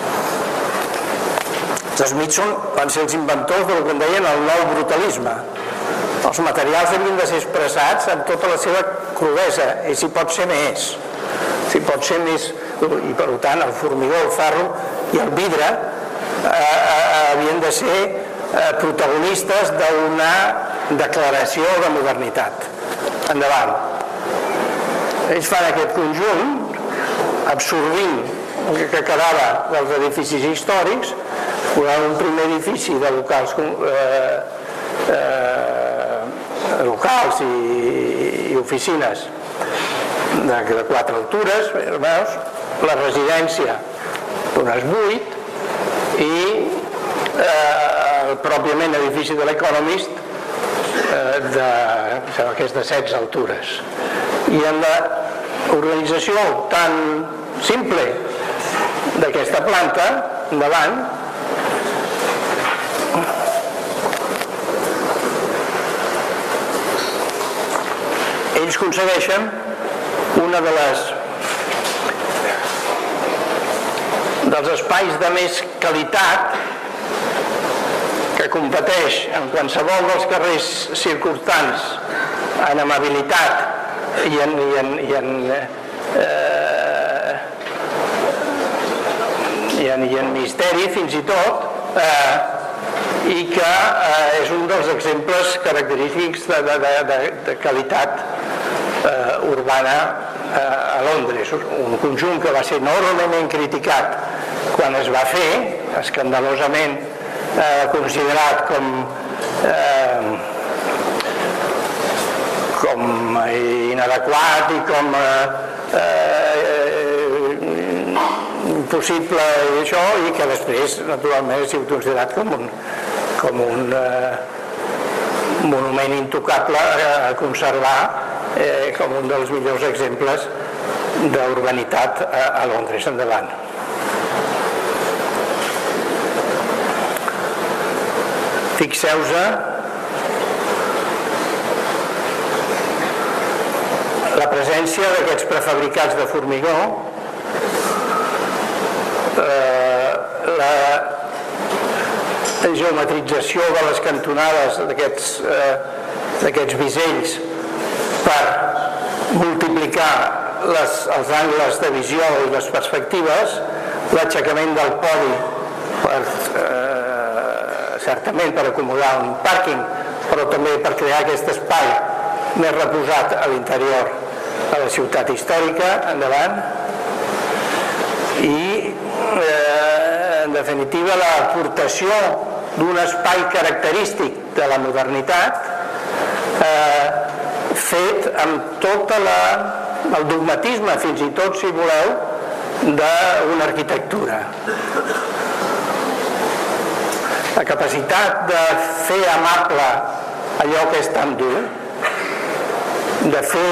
Els Smithson van ser els inventors del que en deien el nou brutalisme. Els materials havien de ser expressats amb tota la seva crudesa i si pot ser més. Si pot ser més, i per tant el formigó, el ferro i el vidre eh, havien de ser eh, protagonistes d'una declaració de modernitat. Endavant. Ells fan aquest conjunt absorbint que quedava dels edificis històrics, un primer edifici de locals eh, eh, locals i, i oficines de, de quatre altures, veus? La residència d'unes vuit i eh, pròpiament edifici de l'Economist eh, de, que és de setze altures. I en l'organització tan simple d'aquesta planta, endavant, ells aconsegueixen una de les dels espais de més qualitat que competeix en qualsevol dels carrers circumstants en amabilitat i en, i en, i en, eh, i en, i en misteri fins i tot, eh, i que eh, és un dels exemples característics de, de, de, de qualitat eh, urbana eh, a Londres, un conjunt que va ser enormement criticat quan es va fer, escandalosament eh, considerat com eh, com inadequat i com eh, eh, impossible i això, i que després naturalment ha sigut considerat com un, com un eh, monument intocable a conservar eh, com un dels millors exemples d'urbanitat a, a Londres. Endavant. Fixeu-vos la presència d'aquests prefabricats de formigó, eh, la, la geometrització de les cantonades d'aquests eh, d'aquests bisells per multiplicar les, els angles de visió i les perspectives, l'aixecament del podi per, eh, certament per acomodar un pàrquing, però també per crear aquest espai més reposat a l'interior de la ciutat històrica. Endavant. I eh, en definitiva l'aportació d'un espai característic de la modernitat eh, fet amb tot el dogmatisme, fins i tot si voleu, d'una arquitectura. La capacitat de fer amable allò que és tan dur, de fer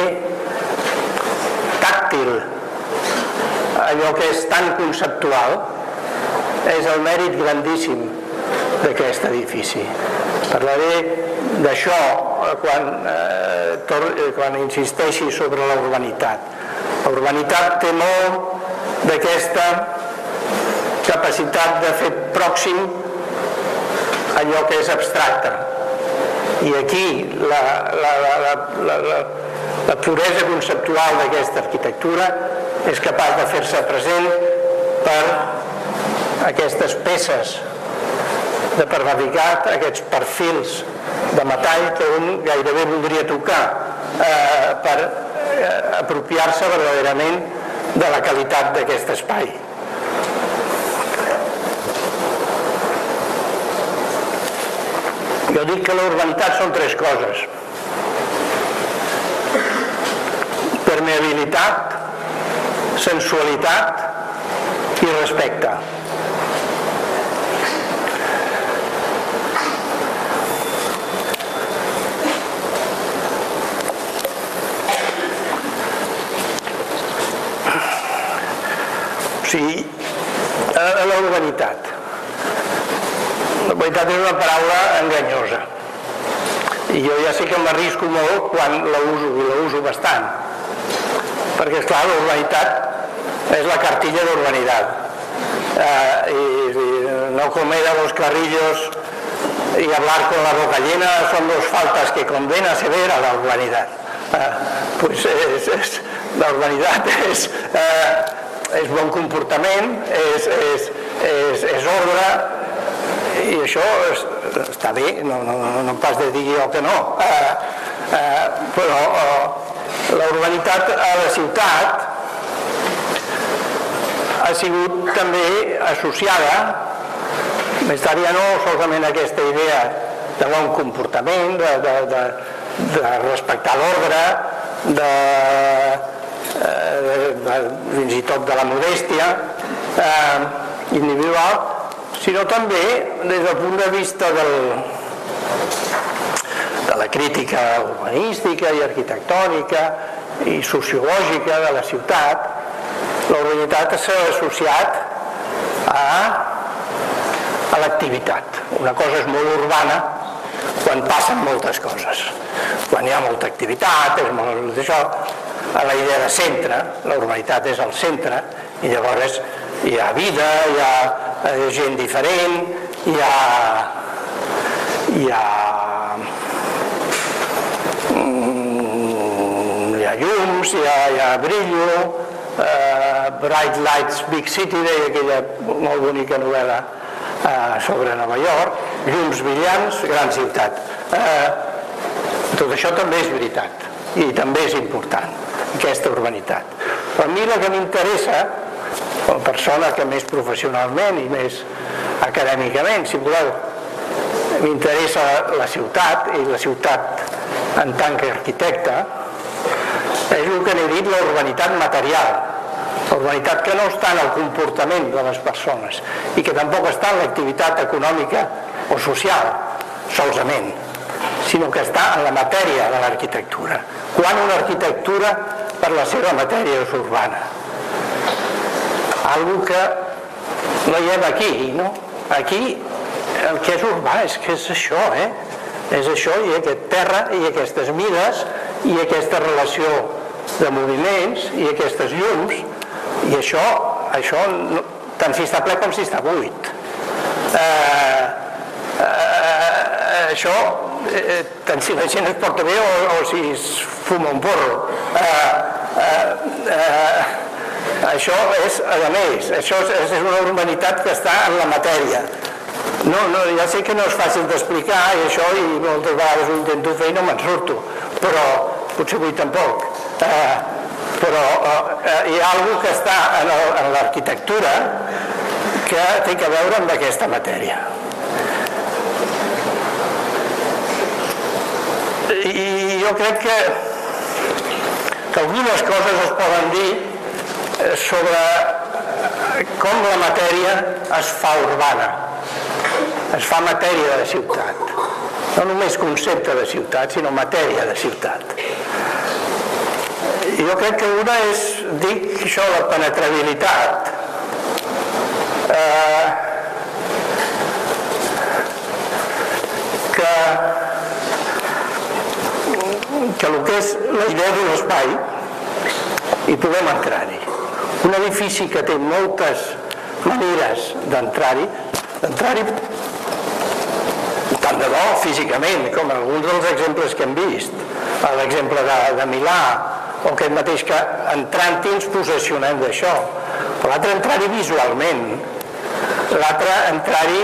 tàctil allò que és tan conceptual, és el mèrit grandíssim d'aquest edifici. Parlaré d'això quan, eh, quan insisteixi sobre la urbanitat. La urbanitat té molt d'aquesta capacitat de fer pròxim allò que és abstracte. I aquí la, la, la, la, la, la puresa conceptual d'aquesta arquitectura és capaç de fer-se present per aquestes peces de prefabricat, aquests perfils de metall que un gairebé voldria tocar eh, per eh, apropiar-se verdaderament de la qualitat d'aquest espai. Jo dic que la urbanitat són tres coses: permeabilitat, sensualitat i respecte. O sigui, la urbanitat. La urbanitat és una paraula enganyosa. I jo ja sé que m'arrisco molt quan la uso, i la uso bastant. Perquè, esclar, la urbanitat és la cartilla de urbanidad. Eh, y, y no comer a los carrillos y hablar con la boca llena son dos faltas que condena severa la urbanidad. Eh, pues és, és, la urbanidad és, eh, és bon comportament, és, és, és, és ordre, i això és, està bé, no, no, no pas de dir jo que no, eh, eh, però eh, la urbanitat a la ciutat ha sigut també associada, més tard ja no solament aquesta idea de bon comportament, de, de, de, de respectar l'ordre, de, de, de, fins i tot de la modèstia eh, individual, sinó també des del punt de vista del, de la crítica urbanística i arquitectònica i sociològica de la ciutat. La urbanitat s'ha associat a, a l'activitat. Una cosa és molt urbana quan passen moltes coses, quan hi ha molta activitat, és molt això, a la idea de centre, la urbanitat és el centre, i llavors hi ha vida, hi ha gent diferent, hi ha, hi ha, hi ha llums, hi ha, hi ha brillo, uh, Bright Lights, Big City, deia aquella molt bonica novel·la uh, sobre Nova York, llums brillants, gran ciutat. Uh, tot això també és veritat i també és important, aquesta urbanitat. Però a mi la que m'interessa, com a persona que més professionalment i més acadèmicament, si voleu, m'interessa la ciutat i la ciutat en tant que arquitecte, és el que n'he dit, la urbanitat material, la urbanitat que no està en el comportament de les persones i que tampoc està en l'activitat econòmica o social, solament, sinó que està en la matèria de l'arquitectura. Quan una arquitectura per la seva matèria és urbana. Algo que veiem aquí, no? Aquí el que és urbà és que és això, eh? És això i aquest terra i aquestes mides i aquesta relació de moviments i aquestes llums i això, això tant si està ple com si està buit. Eh, eh, això, eh, tant si la gent es porta bé o, o si es fuma un porro. Eh, eh, eh, Això és, a més, això és una urbanitat que està en la matèria. No, no, ja sé que no és fàcil d'explicar i això, i moltes vegades ho intento fer i no me'n surto, però potser avui tampoc. Eh, però eh, hi ha alguna cosa que està en, en l'arquitectura que té a veure amb aquesta matèria. I jo crec que, que algunes coses es poden dir sobre com la matèria es fa urbana, es fa matèria de ciutat. No només concepte de ciutat, sinó matèria de ciutat. I jo crec que una és, dic això, la penetrabilitat. Eh, que, que el que és la idea d'un espai i podem entrar-hi. Un edifici que té moltes maneres d'entrar-hi, d'entrar-hi tant de bo físicament, com alguns dels exemples que hem vist, l'exemple de, de Milà, o aquest mateix que entrant-hi ens posicionem d'això, però l'altre entrar-hi visualment, l'altre entrar-hi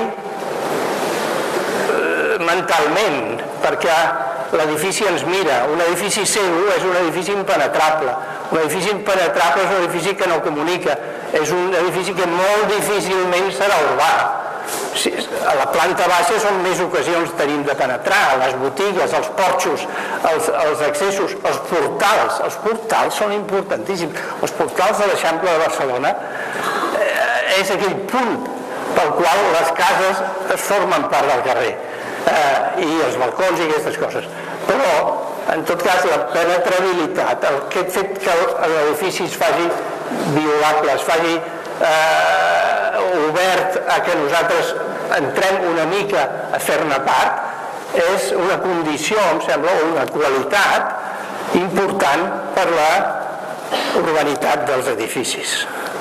eh, mentalment, perquè l'edifici ens mira, un edifici seu és un edifici impenetrable. Un edifici impenetrable és un edifici que no comunica, és un edifici que molt difícilment serà urbà. A la planta baixa són més ocasions tenim de penetrar, les botigues, els porxos, els, els accessos, els portals. Els portals són importantíssims. Els portals de l'Eixample de Barcelona eh, és aquell punt pel qual les cases es formen part del carrer eh, i els balcons i aquestes coses. Però en tot cas, la penetrabilitat, el que ha fet que l'edifici es faci violable, es faci eh, obert a que nosaltres entrem una mica a fer-ne part, és una condició, em sembla, o una qualitat important per la urbanitat dels edificis.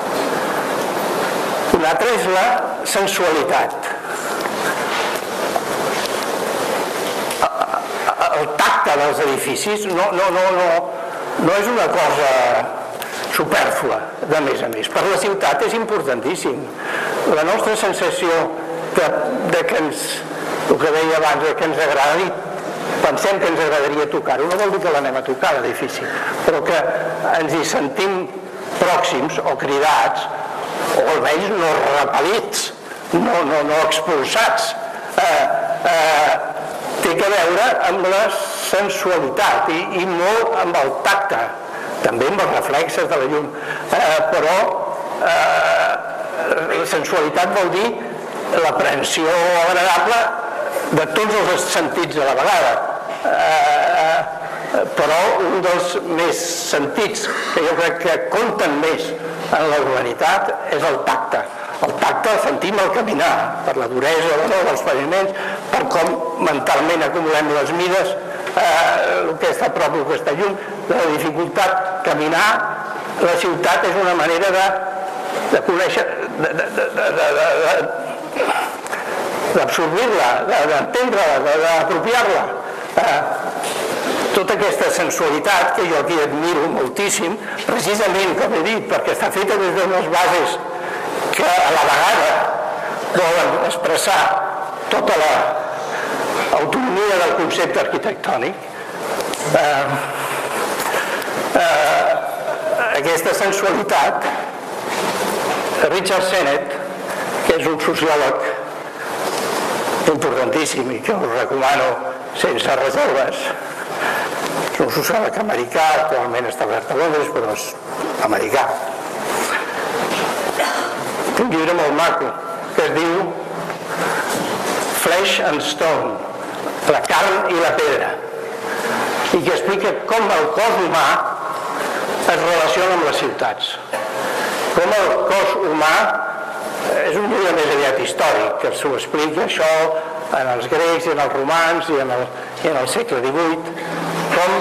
Una altra és la sensualitat. El tacte dels edificis no, no, no, no, no és una cosa supèrflua, de més a més. Per la ciutat és importantíssim. La nostra sensació de, de que ens, el que deia abans, de que ens agrada, pensem que ens agradaria tocar-ho, no vol dir que l'anem a tocar l'edifici, però que ens hi sentim pròxims o cridats, o almenys no repel·lits, no, no, no expulsats. Eh, eh, té que veure amb la sensualitat i, i molt amb el tacte, també amb els reflexes de la llum, eh, però eh, la sensualitat vol dir l'aprehensió agradable de tots els sentits a la vegada. Eh, però un dels més sentits que jo crec que compten més en la urbanitat és el tacte. El tacte el sentim al caminar, per la duresa o no dels paviments, per com mentalment acumulem les mides, eh, el que està a prop, el que està lluny, la dificultat. Caminar la ciutat és una manera de, de conèixer, d'absorbir-la, d'entendre-la, d'apropiar-la. Eh, tota aquesta sensualitat que jo aquí admiro moltíssim, precisament, com he dit, perquè està feta des d'unes bases que a la vegada volen expressar tota l'autonomia del concepte arquitectònic. Eh, eh, aquesta sensualitat, Richard Sennett, que és un sociòleg importantíssim i que us recomano sense reserves, és un sociòleg americà, actualment establert a Londres, però és americà. Un llibre molt maco que es diu Flesh and Stone, la carn i la pedra, i que explica com el cos humà es relaciona amb les ciutats. Com el cos humà és un llibre més aviat històric, que s'ho explica això en els grecs i en els romans i en el, i en el segle divuit, com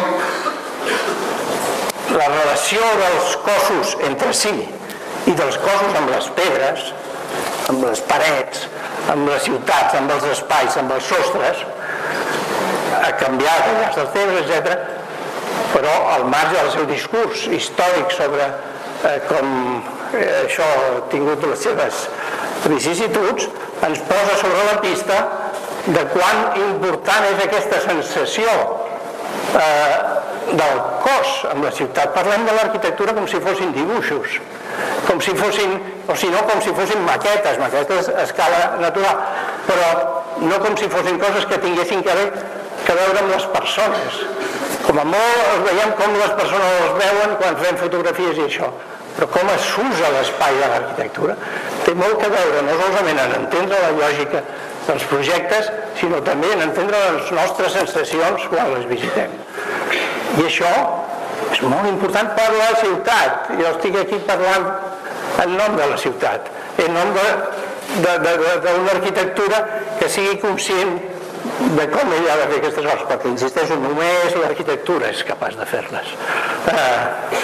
la relació dels cossos entre si i dels cossos amb les pedres, amb les parets, amb les ciutats, amb els espais, amb els sostres, ha canviat al llarg dels temps, etcètera, però al marge del seu discurs històric sobre eh, com eh, això ha tingut les seves vicissituds, ens posa sobre la pista de quan important és aquesta sensació eh, del cos amb la ciutat. Parlem de l'arquitectura com si fossin dibuixos, com si fossin, o si no, com si fossin maquetes, maquetes a escala natural, però no com si fossin coses que tinguessin que, haver, que veure amb les persones. Com a molt veiem com les persones els veuen quan fem fotografies i això, però com s'usa l'espai de l'arquitectura té molt que veure no solament en entendre la lògica dels projectes, sinó també en entendre les nostres sensacions quan les visitem. I això és molt important per la ciutat. Jo estic aquí parlant en nom de la ciutat, en nom d'una arquitectura que sigui conscient de com ell ha de fer aquestes coses, perquè, insisteixo, només l'arquitectura és capaç de fer-les. Eh...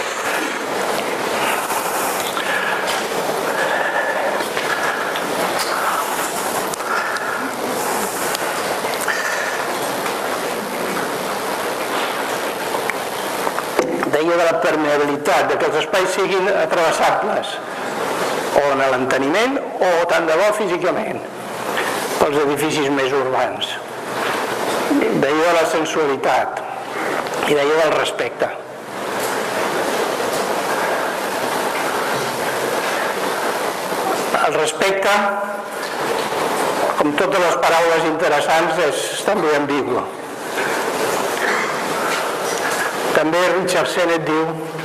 Deia de la permeabilitat, de que els espais siguin atravessables, o en l'enteniment o tant de bo físicament, pels edificis més urbans. Deia de la sensualitat i deia del respecte. El respecte, com totes les paraules interessants, és també ambigu. També Richard Sennett diu: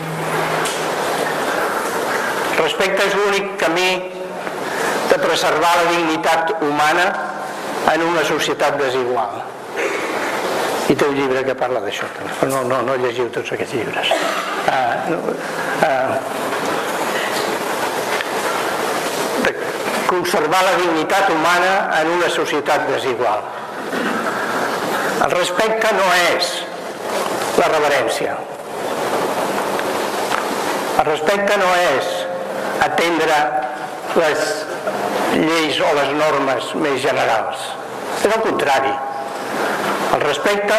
respecte és l'únic camí de preservar la dignitat humana en una societat desigual. I té un llibre que parla d'això, però no, no, no llegiu tots aquests llibres. Uh, uh, de conservar la dignitat humana en una societat desigual. El respecte no és la reverència. El respecte no és atendre les lleis o les normes més generals. És el contrari. El respecte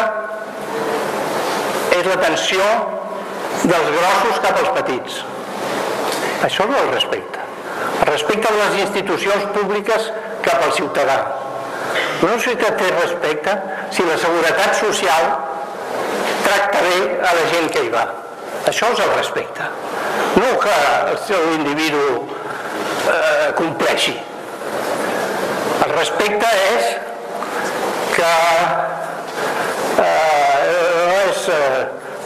és l'atenció dels grossos cap als petits. Això és el respecte. El respecte de les institucions públiques cap al ciutadà. No sé que té respecte si la seguretat social tracta bé a la gent que hi va. Això és el respecte. No que el seu individu eh, compleixi. El respecte és que eh, no és eh,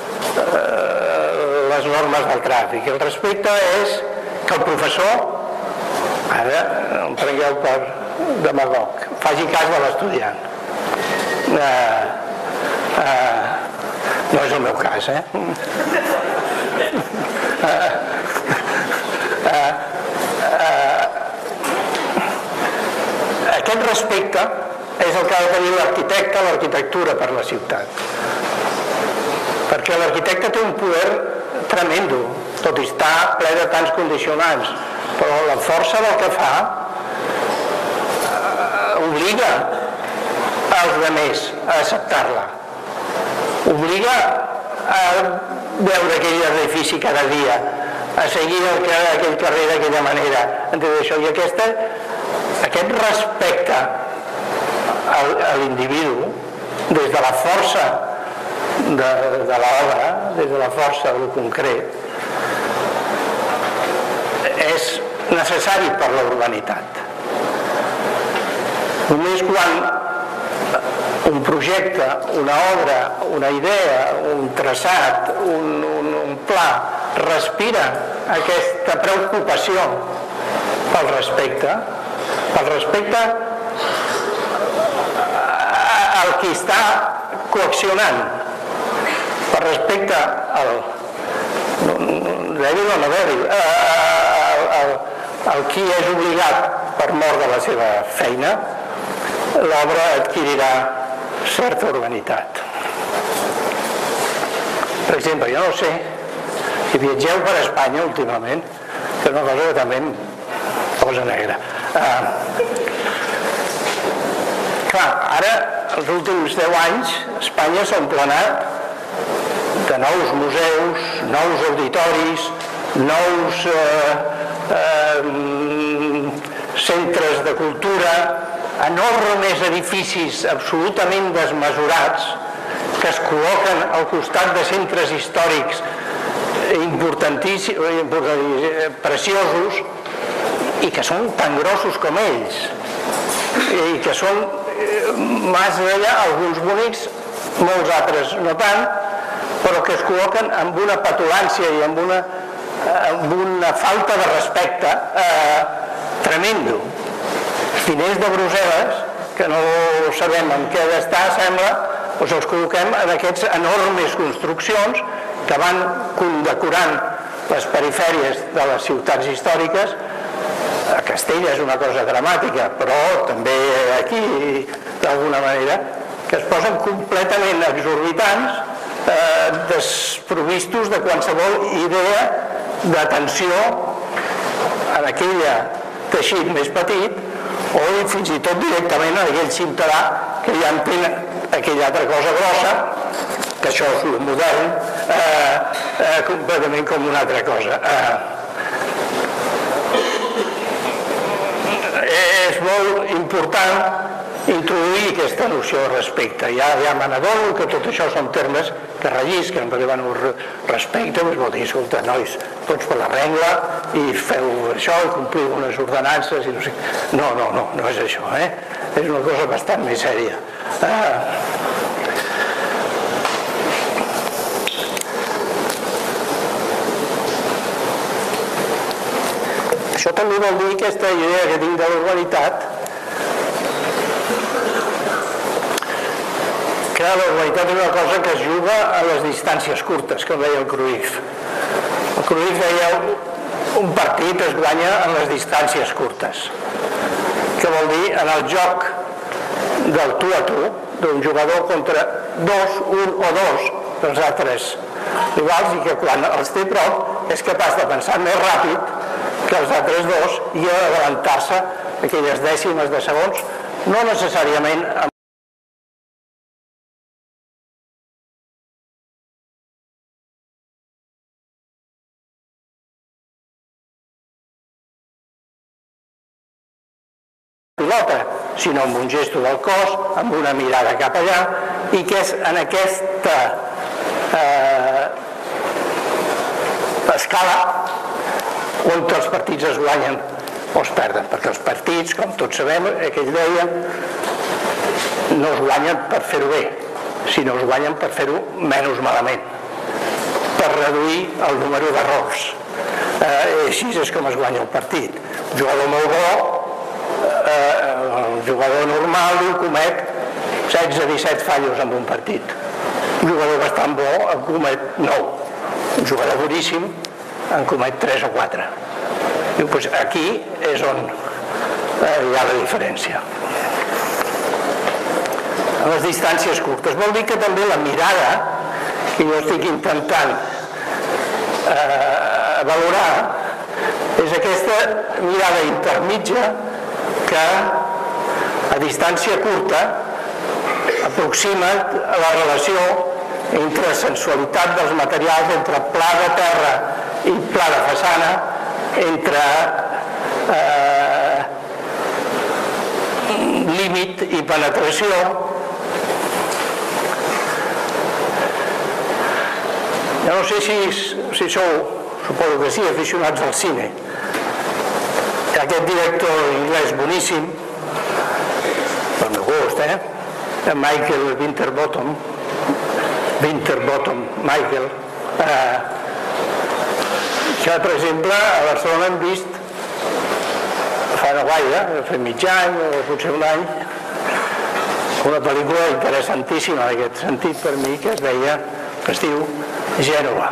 les normes del tràfic. El respecte és que el professor, ara no em prengueu per demagog, faci cas de l'estudiant. Eh, eh, no és el meu cas, eh? eh, eh, eh, aquest respecte és el que ha de tenir l'arquitecte, l'arquitectura per la ciutat. Perquè l'arquitecte té un poder tremendo, tot i estar ple de tants condicionants, però la força del que fa eh, obliga els altres a acceptar-la. Obliga a veure aquell edifici cada dia, a seguir aquell carrer d'aquella manera. I aquesta, aquest respecte a l'individu, des de la força de, de l'obra, des de la força del concret, és necessari per la urbanitat. Només quan un projecte, una obra, una idea, un traçat, un, un, un pla respira aquesta preocupació pel respecte, pel respecte al qui està coaccionant, per respecte al dèbil o no dèbil, al qui és obligat per mort de la seva feina, l'obra adquirirà certa urbanitat. Per exemple, jo no sé si viatgeu per Espanya últimament, que és una cosa que també em posa negra. Clar, ara, els últims deu anys, Espanya s'ha emplenat de nous museus, nous auditoris, nous centres de cultura, enormes edificis absolutament desmesurats que es col·loquen al costat de centres històrics importantíssims, preciosos, i que són tan grossos com ells, i que són més enllà, alguns bonics, molts altres no tant, però que es col·loquen amb una petulància i amb una, amb una falta de respecte eh, tremendo. Els diners de Brussel·les, que no sabem en què gastar, sembla, doncs els col·loquem en aquestes enormes construccions que van condecorant les perifèries de les ciutats històriques. A Castella és una cosa dramàtica, però també aquí, d'alguna manera, que es posen completament exorbitants, eh, desprovistos de qualsevol idea d'atenció en aquell teixit més petit, o fins i tot directament en aquell ciutadà que ja entén aquella altra cosa grossa, que això és el modern, eh, eh, completament com una altra cosa. Eh, és molt important introduir aquesta noció de respecte. Ja, ja me n'adono que tot això són termes que rellisquen, perquè bueno, respecte vol dir, escolta, nois, tots per la regla i feu això i compliu unes ordenances i no sé. No, no, no, no és això, eh? És una cosa bastant més sèria. Eh, Això també vol dir aquesta idea que tinc de l'urbanitat, que la urbanitat és una cosa que es juga a les distàncies curtes, com deia el Cruyff. El Cruyff deia un partit es guanya en les distàncies curtes, que vol dir en el joc del tu a tu, d'un jugador contra dos, un o dos dels altres rivals, i que quan els té prop és capaç de pensar més ràpid que els altres dos i adelantar-se aquelles dècimes de segons, no necessàriament amb pilota, sinó amb un gesto del cos, amb una mirada cap allà, i que és en aquesta eh, escala on els partits es guanyen o es perden, perquè els partits, com tots sabem, aquell deia, no es guanyen per fer-ho bé, sinó es guanyen per fer-ho menys malament, per reduir el número d'errors. Eh, així és com es guanya el partit. Un jugador molt bo, eh, el jugador normal comet setze a disset fallos en un partit. Un jugador bastant bo en comet nou. Un jugador boníssim en comet tres o quatre. Diu, doncs aquí és on eh, hi ha la diferència. A les distàncies curtes. Vol dir que també la mirada, que jo estic intentant eh, valorar, és aquesta mirada intermitja que a distància curta aproxima la relació entre sensualitat dels materials, entre pla de terra i pla de façana, entre eh, límit i penetració. Jo no sé si, si sou, suposo que sí, aficionats al cine. Aquest director anglès boníssim, per meu gust, eh? Michael Winterbottom, Winterbottom, Michael, eh, que per exemple a Barcelona hem vist fa no gaire, fa mig any o potser un any, una pel·lícula interessantíssima en aquest sentit per mi que es deia, que es diu Gènova.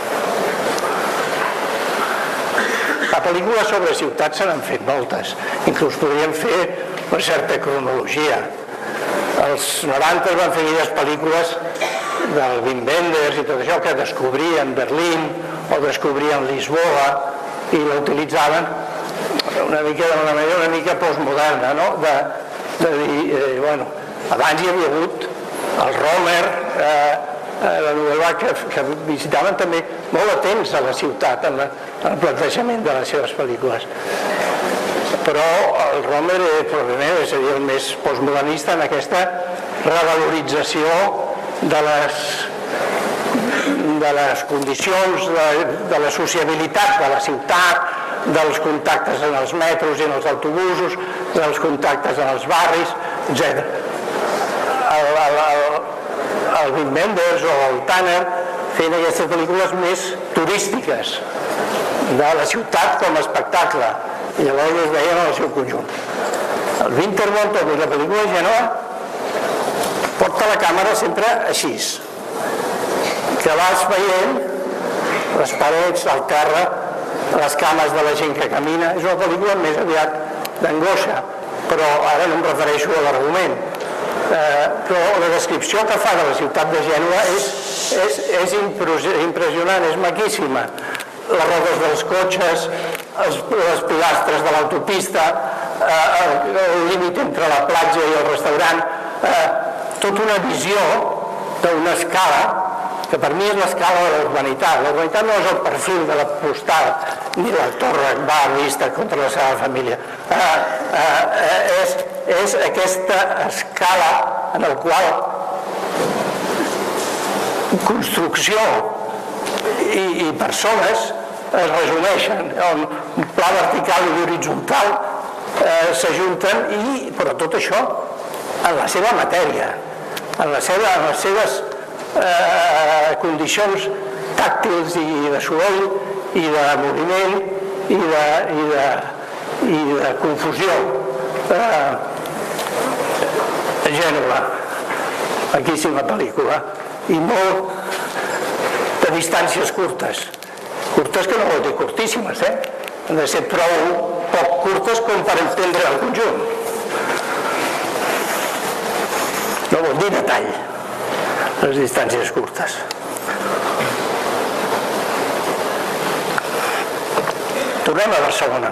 La pel·lícula sobre ciutats se n'han fet moltes, inclús podríem fer una certa cronologia. Als noranta van fer aquelles pel·lícules del Wim Wenders i tot això que descobrien Berlín o descobrien Lisboa i la utilitzaven una mica d'una manera una mica postmoderna, no? De, de dir, eh, bueno, abans hi havia hagut el Romer, eh, la novel·la que, que visitaven també molt atents a la ciutat en, la, en el plantejament de les seves pel·lícules. Però el Romer probablement és a dir, el més postmodernista en aquesta revalorització de les, de les condicions de, de la sociabilitat de la ciutat, dels contactes en els metros i en els autobusos, dels contactes en els barris, etcètera. El, el, el, el Wim Wenders o el Tanner feien aquestes pel·lícules més turístiques de la ciutat com a espectacle i llavors es veien en el seu conjunt. El Winterbottom i la pel·lícula Gènova porta la càmera sempre així, que vas veient les parets, el terra, les cames de la gent que camina. És una pel·lícula més aviat d'angoixa, però ara no em refereixo a l'argument. Eh, però la descripció que fa de la ciutat de Gènova és, és, és impressionant, és maquíssima. Les rodes dels cotxes, els, les pilastres de l'autopista, eh, el, el límit entre la platja i el restaurant, eh, tota una visió d'una escala que per mi és l'escala de la urbanitat. La urbanitat no és el perfil de la postal ni la torre bar vista contra la seva família. Eh, eh, és, és aquesta escala en el qual construcció i, i persones es resumeixen, on un pla vertical i horitzontal eh, s'ajunten, i però tot això en la seva matèria, en, la seva, en les seves eh, condicions tàctils i de soroll i de moviment i de, i de, i de confusió. Eh, Gènova, maquíssima pel·lícula, i molt de distàncies curtes, curtes que no vol dir curtíssimes, eh? Han de ser prou poc curtes com per entendre el conjunt. No vol dir detall, les distàncies curtes. Tornem a Barcelona.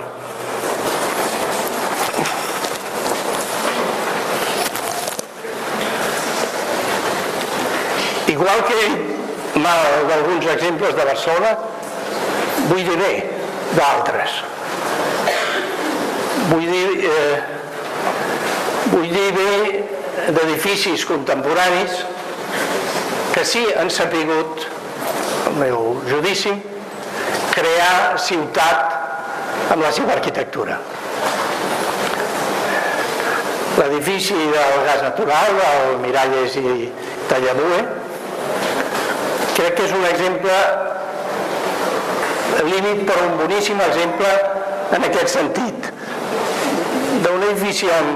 Igual que d'alguns exemples de Barcelona, vull dir bé d'altres. Vull dir, eh, vull dir bé d'edificis contemporanis que sí han sapigut, al meu judici, crear ciutat amb la seva arquitectura. l'edifici del gas natural, el Miralles i Talladue. Crec que és un exemple límit, però un boníssim exemple en aquest sentit, d'un edifici on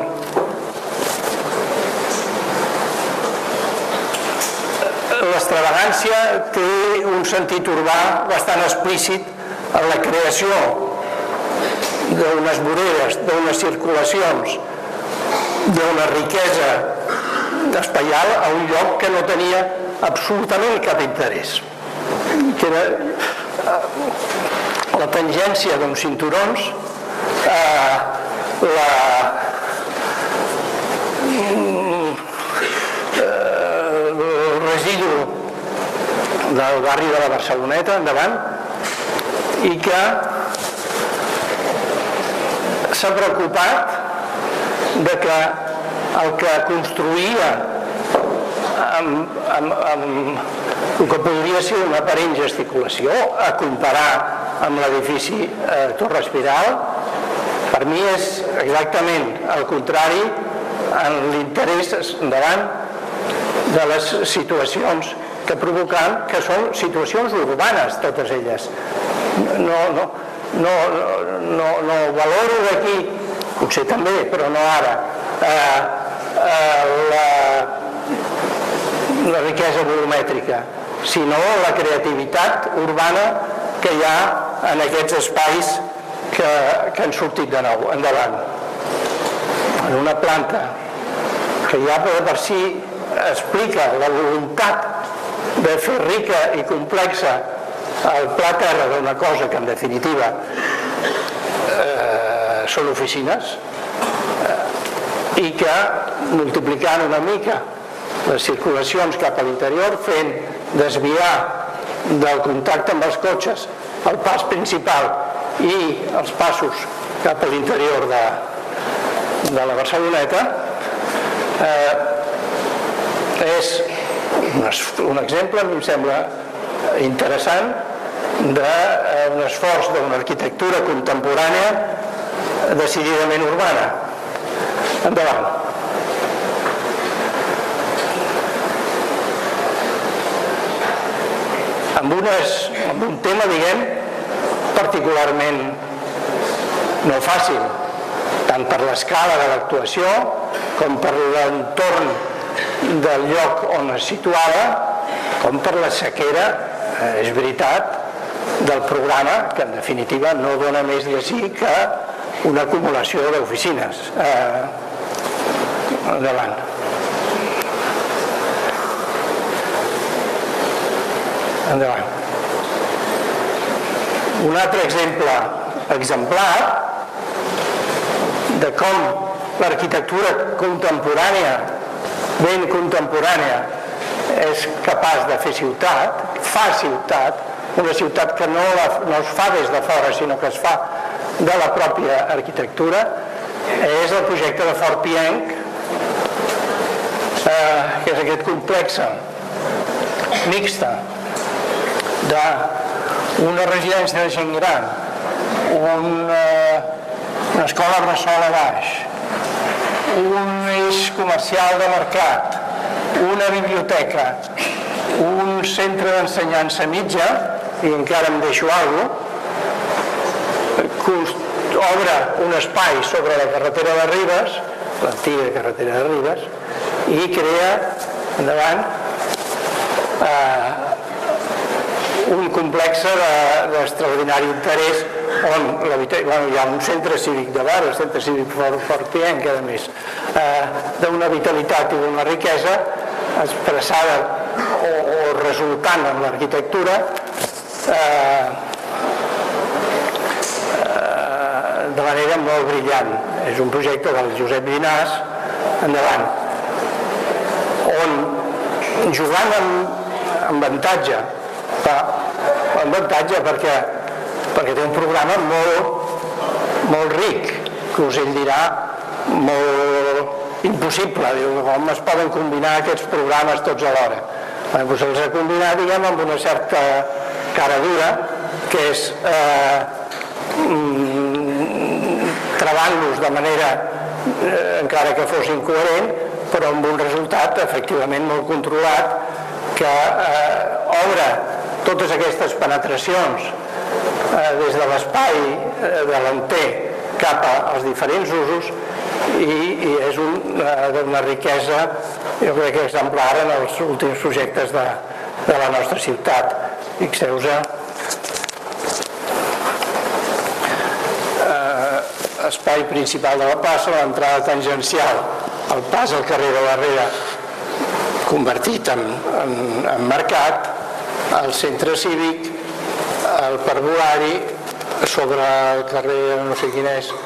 l'extravagància té un sentit urbà bastant explícit en la creació d'unes voreres, d'unes circulacions, d'una riquesa espaial a un lloc que no tenia absolutament cap interès, que era la tangència d'uns cinturons, la el residu del barri de la Barceloneta endavant, i que s'ha preocupat de que el que construïa amb, amb, amb el que podria ser una aparent gesticulació a comparar amb l'edifici eh, Torre Espiral, per mi és exactament el contrari en l'interès endavant de les situacions que provocan, que són situacions urbanes totes elles. No, no, no, no, no valoro d'aquí, potser també, però no ara, eh, eh, la, la riquesa volumètrica, sinó la creativitat urbana que hi ha en aquests espais que, que han sortit de nou, endavant. En una planta que ja per si explica la voluntat de fer rica i complexa el pla terra d'una cosa que en definitiva eh, són oficines, eh, i que multiplicant una mica les circulacions cap a l'interior, fent desviar del contacte amb els cotxes el pas principal i els passos cap a l'interior de, de la Barceloneta, eh, és un exemple, a mi em sembla interessant, d'un esforç d'una arquitectura contemporània decididament urbana. Endavant. Amb, unes, amb un tema, diguem, particularment no fàcil, tant per l'escala de l'actuació com per l'entorn del lloc on es situava, com per la sequera, eh, és veritat, del programa, que en definitiva no dona més de sí que una acumulació d'oficines. Eh, endavant. Endavant. Un altre exemple exemplar de com l'arquitectura contemporània, ben contemporània, és capaç de fer ciutat, fa ciutat, una ciutat que no, la, no es fa des de fora, sinó que es fa de la pròpia arquitectura, és el projecte de Fort Pienc, eh, que és aquest complex mixta d'una residència de gent gran, una, una escola bressol a baix, un eix comercial de mercat, una biblioteca, un centre d'ensenyança mitja, i encara em deixo alguna cosa, obre un espai sobre la carretera de Ribes, l'antiga carretera de Ribes, i crea, endavant, eh, un complex d'extraordinari interès on bueno, hi ha un centre cívic de bar, el centre cívic Fort Pienc, a més, eh, d'una vitalitat i d'una riquesa expressada o, o resultant en l'arquitectura eh, eh, de manera molt brillant. És un projecte del Josep Llinàs, endavant, on jugant amb, amb avantatge, amb avantatge perquè, perquè té un programa molt, molt ric, que us ell dirà molt impossible, diu, com es poden combinar aquests programes tots alhora. Doncs els ha combinat, diguem, amb una certa cara dura, que és eh, trebant-los de manera encara que fos incoherent, però amb un resultat efectivament molt controlat que obre totes aquestes penetracions des de l'espai delanter cap als diferents usos i és una riquesa, jo crec que exemplar en els últims projectes de la nostra ciutat. Fixeu-vos, espai principal de la plaça, l'entrada tangencial, el pas al carrer de darrere convertit en mercat, el centre cívic, el parvulari, sobre el carrer no sé quin és,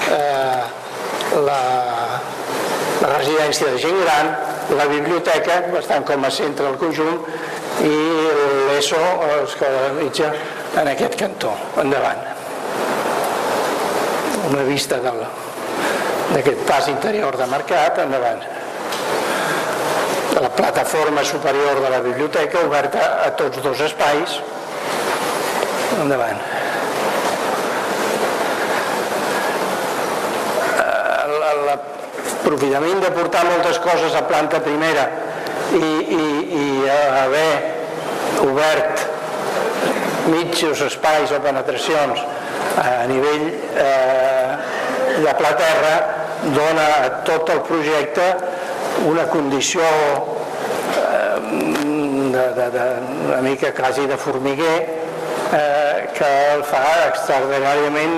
la residència de gent gran, la biblioteca, bastant com a centre del conjunt, i l'ESO, l'escola de mitja, en aquest cantó. Endavant. Una vista d'aquest pas interior de mercat, endavant. La plataforma superior de la biblioteca, oberta a tots dos espais, endavant. L'aprofitament de portar moltes coses a planta primera i haver obert mitjos espais o penetracions a nivell de pla terra dona a tot el projecte una condició una mica quasi de formiguer que el fa extraordinàriament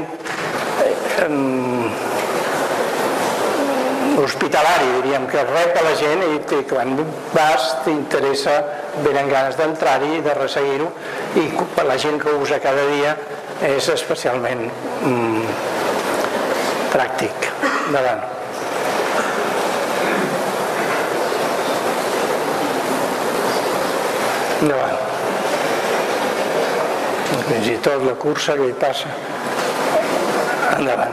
hospitalari, diríem, que rep a la gent i quan vas t'interessa, venen ganes d'entrar-hi i de resseguir-ho, i per la gent que ho usa cada dia és especialment pràctic. Endavant. Endavant. Fins i tot la cursa que hi passa. Endavant.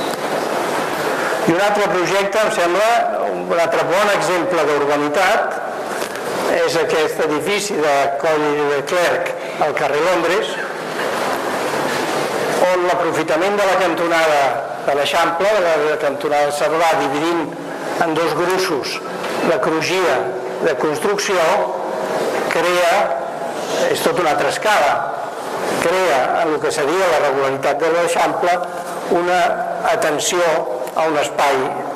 I un altre projecte, em sembla, un altre bon exemple d'urbanitat és aquest edifici de Coll de Clerc al carrer Londres, on l'aprofitament de la cantonada de l'Eixample, de la cantonada de Cerdà, dividint en dos gruixos la crugia de construcció, crea, és tota una altra escala, crea en el que seria la regularitat de l'Eixample una atenció a un espai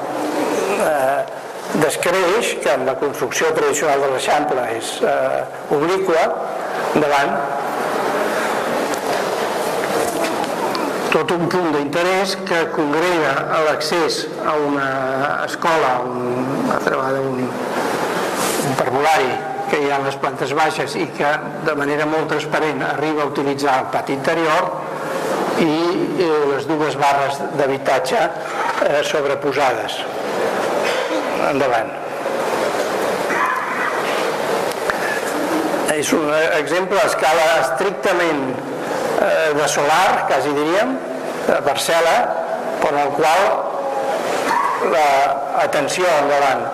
d'escreix, que en la construcció tradicional de l'Eixample és obliqua, endavant. Tot un punt d'interès que congrega l'accés a una escola, a través d'un parvulari que hi ha a les plantes baixes i que de manera molt transparent arriba a utilitzar el pati interior i les dues barres d'habitatge sobreposades. Endavant. És un exemple a escala estrictament de solar, quasi diríem, de parcel·la, per al qual l'atenció endavant,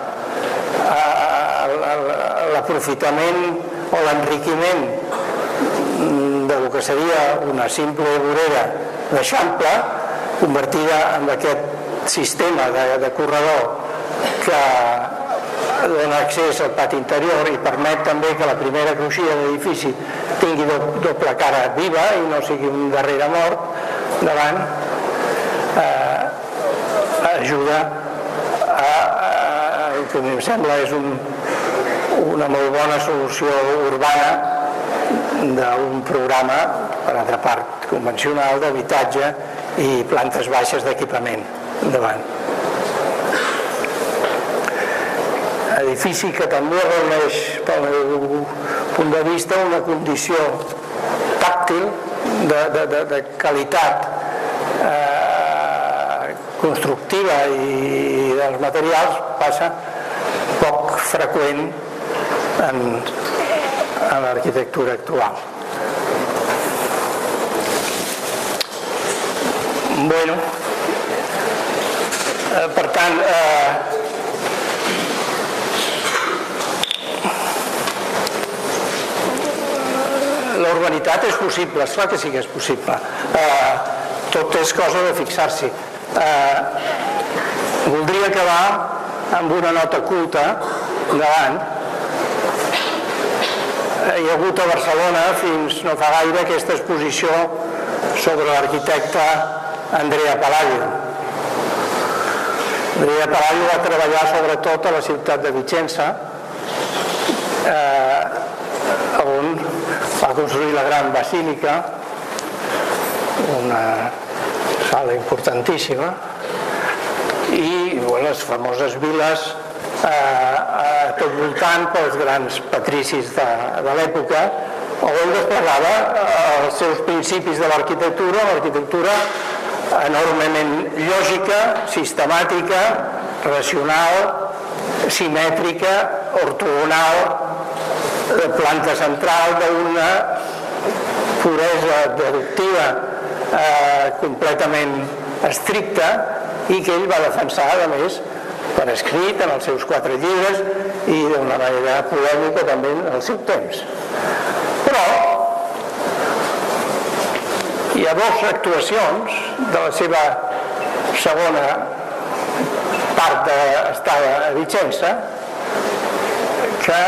l'aprofitament o l'enriquiment del que seria una simple vorera d'Eixample, convertida en aquest sistema de corredor que dona accés al pati interior i permet també que la primera crugia de l'edifici tingui doble cara viva i no sigui un darrere mort, davant, ajuda a, el que em sembla és una molt bona solució urbana d'un programa, per altra part, convencional d'habitatge i plantes baixes d'equipament. Endavant. Edifici que també reuneix, pel meu punt de vista, una condició tàctil de qualitat constructiva i dels materials, passa poc freqüent en l'arquitectura actual. Bueno, per tant, la urbanitat és possible, esclar que sí que és possible. Tot és cosa de fixar-s'hi. Voldria acabar amb una nota culta endavant. Hi ha hagut a Barcelona fins no fa gaire aquesta exposició sobre l'arquitecte Andrea Palladio. Andrea Palladio va treballar sobretot a la ciutat de Vicenza, on va construir la gran basílica, una sala importantíssima, i les famoses viles tot voltant pels grans patricis de l'època, on desplegava els seus principis de l'arquitectura, l'arquitectura enormement lògica, sistemàtica, racional, simètrica, ortogonal, de planta central, d'una puresa deductiva completament estricta, i que ell va defensar, a més, per escrit en els seus quatre llibres i d'una manera polèmica també en el seu temps. Però hi ha dues actuacions de la seva segona part d'estada a Vicenza que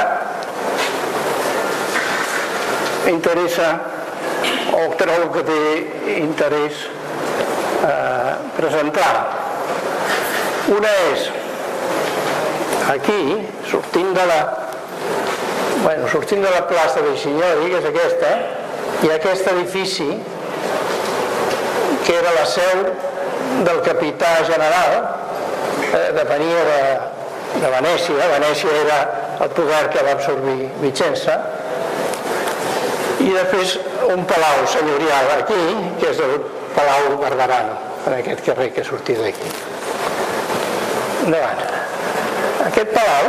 interessa o trobo que té interès presentar. Una és aquí, sortint de la bueno, sortint de la plaça de Signori, que és aquesta, hi ha aquest edifici que era la seu del capità general, depenia de Venècia. Venècia era el poder que va absorbir Vicenza, i després un palau senyorial aquí, que és el Palau Barberano, en aquest carrer que ha sortit d'aquí. Endavant. Aquest palau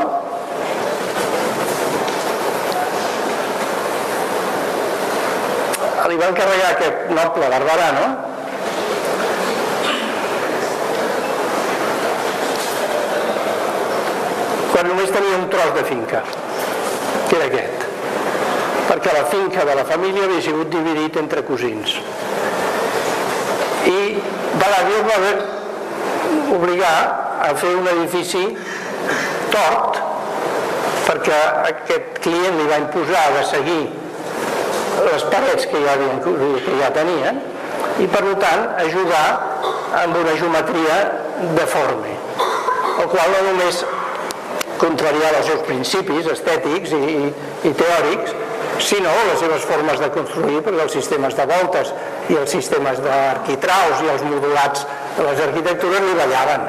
li va encarregar aquest noble Barberano quan només tenia un tros de finca, que era aquest, perquè la finca de la família havia sigut dividit entre cosins. I Palladio va haver obligar a fer un edifici tort perquè aquest client li va imposar de seguir les parets que ja, havien, que ja tenien i per tant ajudar amb una geometria deforme, el qual no només contrariava els seus principis estètics i, i teòrics, sinó les seves formes de construir, perquè els sistemes de voltes i els sistemes d'arquitraus i els modulats de les arquitectures li ballaven.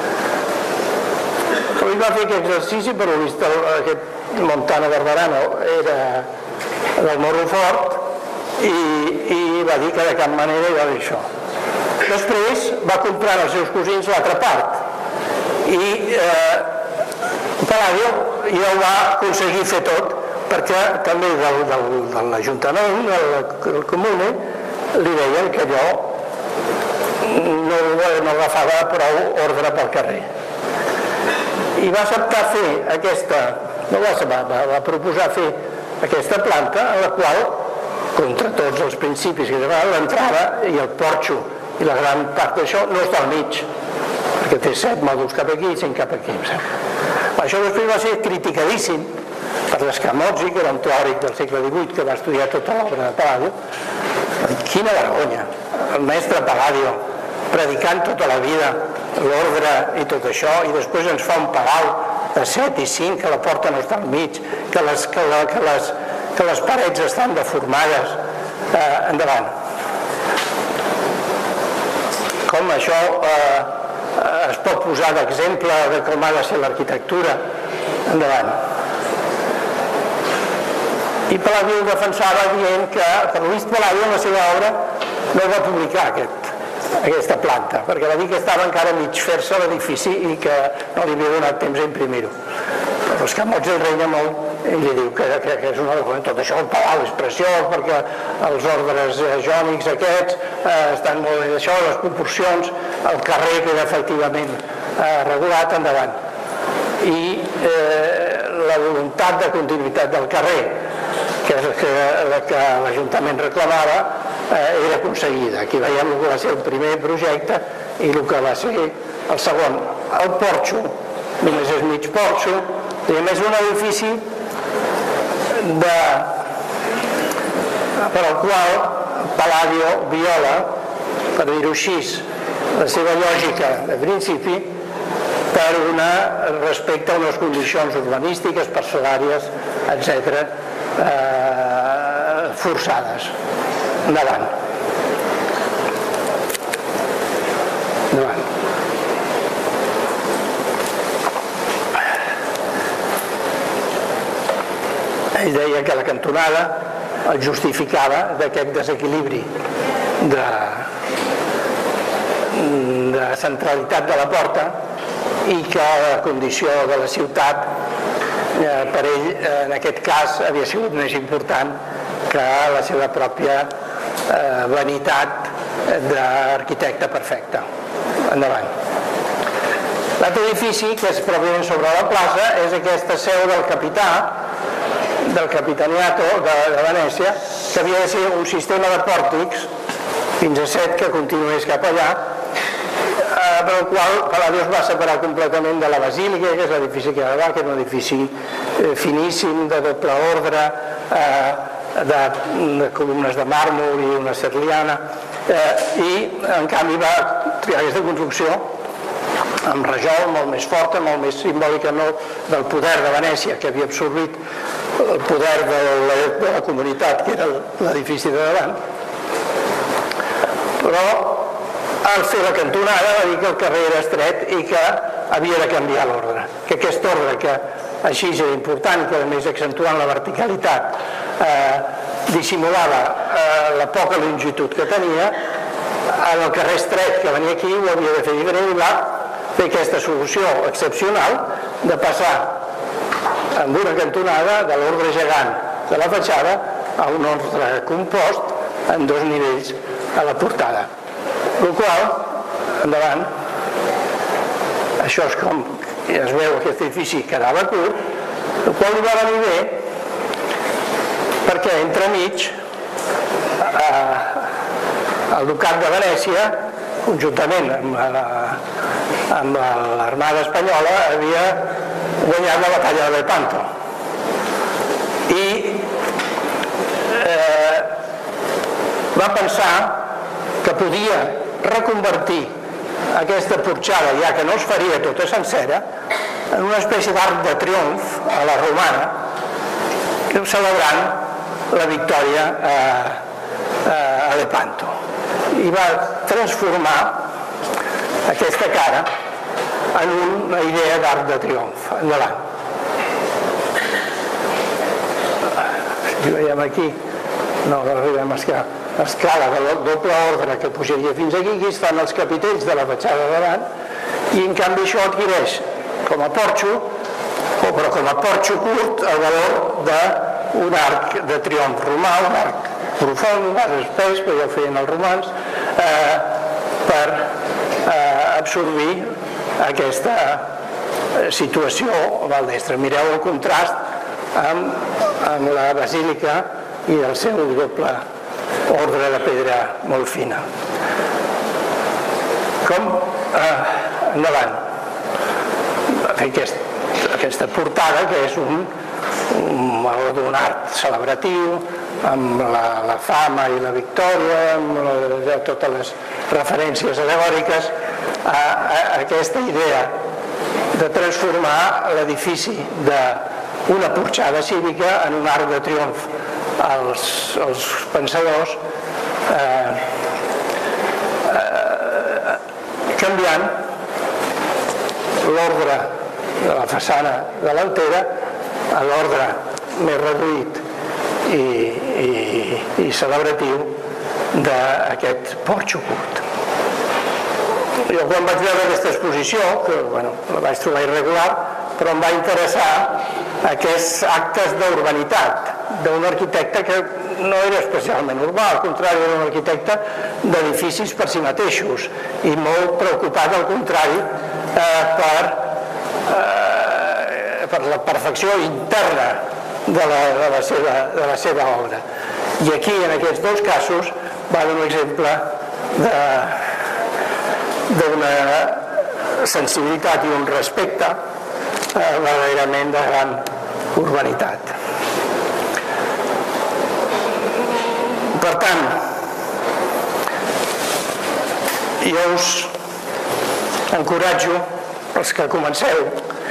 Ell va fer aquest exercici, però vist aquest Montano Barberano era del Morro Fort i, i va dir que de cap manera hi va haver això. Després va comprar als seus cosins l'altra part i eh, Palladio ja ho va aconseguir fer tot, perquè també del, del, de l'Ajuntament, del Comune, li deien que allò no, no agafava prou ordre pel carrer. I va acceptar fer aquesta, no va, va, va proposar fer aquesta planta en la qual, contra tots els principis que demanaven, l'entrada i el porxo i la gran part d'això no està al mig, perquè té set mòduls cap aquí i cinc cap aquí. Això després va ser criticadíssim per l'Escamozzi, que era un teòric del segle divuit que va estudiar tota l'obra de Palladio. Quina vergonya, el mestre Palladio predicant tota la vida l'ordre i tot això, i després ens fa un palau de set i cinc, que la porta no està al mig, que les, que la, que les, que les parets estan deformades. Eh, endavant. Com això eh, es pot posar d'exemple de com ha de ser l'arquitectura. Endavant. I Palladio ho defensava dient que per Luis Palladio en la seva obra no va publicar aquest, aquesta planta, perquè va dir que estava encara a mig fer-se l'edifici i que no li havia donat temps a imprimir-ho. Però Scamozzi el renya molt, ell li diu que, que, que és una cosa, tot això, el palau és preciós perquè els ordres jònics aquests eh, estan molt bé d'això, les proporcions, el carrer queda efectivament eh, regulat, endavant. I eh, la voluntat de continuïtat del carrer, que és que, que l'Ajuntament reclamava, eh, era aconseguida. Aquí veiem el que va ser el primer projecte i el que va ser el segon. el porxo només és mig porxo, diguem, és un edifici de, per al qual Palladio viola, per dir-ho així, la seva lògica de principi per una respecte a unes condicions urbanístiques, parcel·làries, etcètera, eh, forçades. Endavant. Endavant. Ell deia que la cantonada el justificava d'aquest desequilibri de, de centralitat de la porta i que la condició de la ciutat eh, per ell en aquest cas havia sigut més important que la seva pròpia eh, vanitat d'arquitecte perfecte. Endavant. L'altre edifici, que és pròpiament sobre la plaça, és aquesta seu del capità, del capitaniato de, de Venècia, que havia de ser un sistema de pòrtics, fins a set que continués cap allà, eh, per el qual Palladio es va separar completament de la basílica, que és l'edifici que hi ha davant, que és un edifici eh, finíssim, de doble ordre, eh, de, de columnes de màrmol i una serliana, eh, i en canvi va triar aquesta construcció amb rajol, molt més forta, molt més simbòlica, no del poder de Venècia, que havia absorbit el poder de la, de la comunitat, que era l'edifici de davant. Però al fer la cantonada va dir que el carrer era estret i que havia de canviar l'ordre, que aquest ordre, que així era important, que a més accentuant la verticalitat eh, dissimulava eh, la poca longitud que tenia, en el carrer estret que venia aquí ho havia de fer diferent i va fer aquesta solució excepcional de passar amb una cantonada de l'ordre gegant de la fatxada a un ordre compost en dos nivells a la portada. El qual, endavant, això és com ja es veu, aquest edifici quedava curt, el qual li va venir bé perquè entremig eh, el Ducat de Venècia, conjuntament amb la, amb l'Armada Espanyola, havia guanyat la batalla de Lepanto i eh, va pensar que podia reconvertir aquesta porxada, ja que no es faria tota sencera, en una espècie d'arc de triomf a la romana, celebrant la victòria a Lepanto, i va transformar aquesta cara en una idea d'arc de triomf. Endavant. Si veiem aquí, no arribem a escala de doble ordre que pujaria fins aquí, aquí estan els capitells de la fatxada davant, i en canvi això adquireix com a porxo, o però com a porxo curt, el valor d'un arc de triomf romà, un arc profund, un arc espès, que ja ho feien els romans, eh, per eh, absorbir aquesta situació maldestra. Mireu el contrast amb, amb la basílica i el seu doble ordre de pedra molt fina. Com? Eh, endavant. Aquest, aquesta portada, que és un, un valor d'un art celebratiu, amb la, la fama i la victòria, amb la, totes les referències alegòriques, a, a aquesta idea de transformar l'edifici d'una porxada cívica en un arc de triomf. Els, els pensadors eh, eh, canviant l'ordre de la façana delantera a l'ordre més reduït i, i, i celebratiu d'aquest porxo curt. Jo quan vaig veure aquesta exposició, que bueno, la vaig trobar irregular, però em va interessar aquests actes d'urbanitat d'un arquitecte que no era especialment urbà, al contrari, era un arquitecte d'edificis per si mateixos i molt preocupat, al contrari, eh, per, eh, per la perfecció interna de la, de, la seva, de la seva obra. I aquí, en aquests dos casos, va donar un exemple d'una sensibilitat i un respecte verdaderament de gran urbanitat. Per tant, jo us encoratjo, els que comenceu,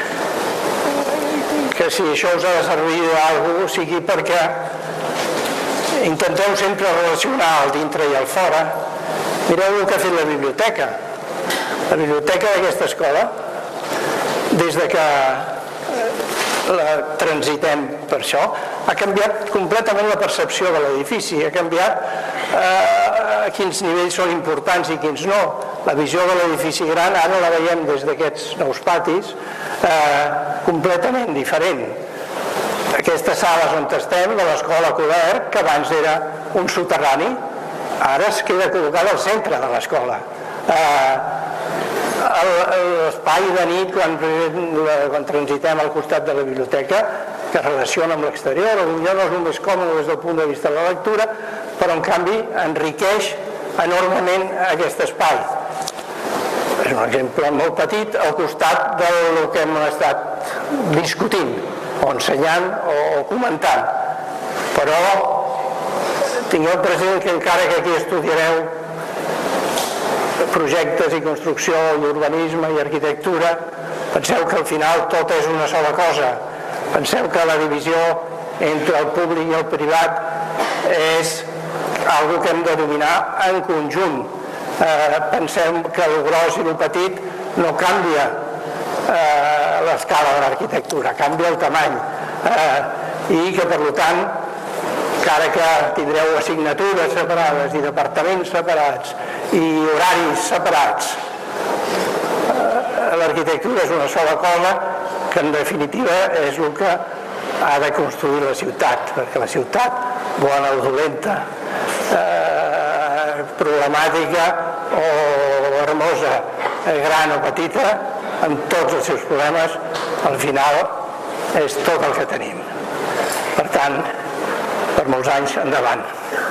que si això us ha de servir d'alguna cosa sigui perquè intenteu sempre relacionar el dintre i el fora. Mireu el que ha fet la biblioteca. La biblioteca d'aquesta escola, des de que la transitem per això, ha canviat completament la percepció de l'edifici, ha canviat eh, quins nivells són importants i quins no. La visió de l'edifici gran ara la veiem des d'aquests nous patis eh, completament diferent. Aquestes sales on estem, de l'escola Cobert, que abans era un soterrani, ara es queda col·locada al centre de l'escola. Eh, l'espai de nit, quan, quan transitem al costat de la biblioteca, que es relaciona amb l'exterior, potser no és el més còmode des del punt de vista de la lectura, però en canvi enriqueix enormement aquest espai. És un exemple molt petit al costat del que hem estat discutint, o ensenyant o comentant. Però tingueu present que encara que aquí estudiareu projectes i construcció i urbanisme i arquitectura, penseu que al final tot és una sola cosa. Penseu que la divisió entre el públic i el privat és algo que hem de dominar en conjunt. Eh, pensem que el gros i el petit no canvia eh, l'escala de l'arquitectura, canvia el tamany. Eh, I que, per tant, encara que tindreu assignatures separades i departaments separats i horaris separats, l'arquitectura és una sola cosa que en definitiva és el que ha de construir la ciutat, perquè la ciutat, bona o dolenta, eh, problemàtica o hermosa, gran o petita, amb tots els seus problemes, al final és tot el que tenim. Per tant, per molts anys endavant.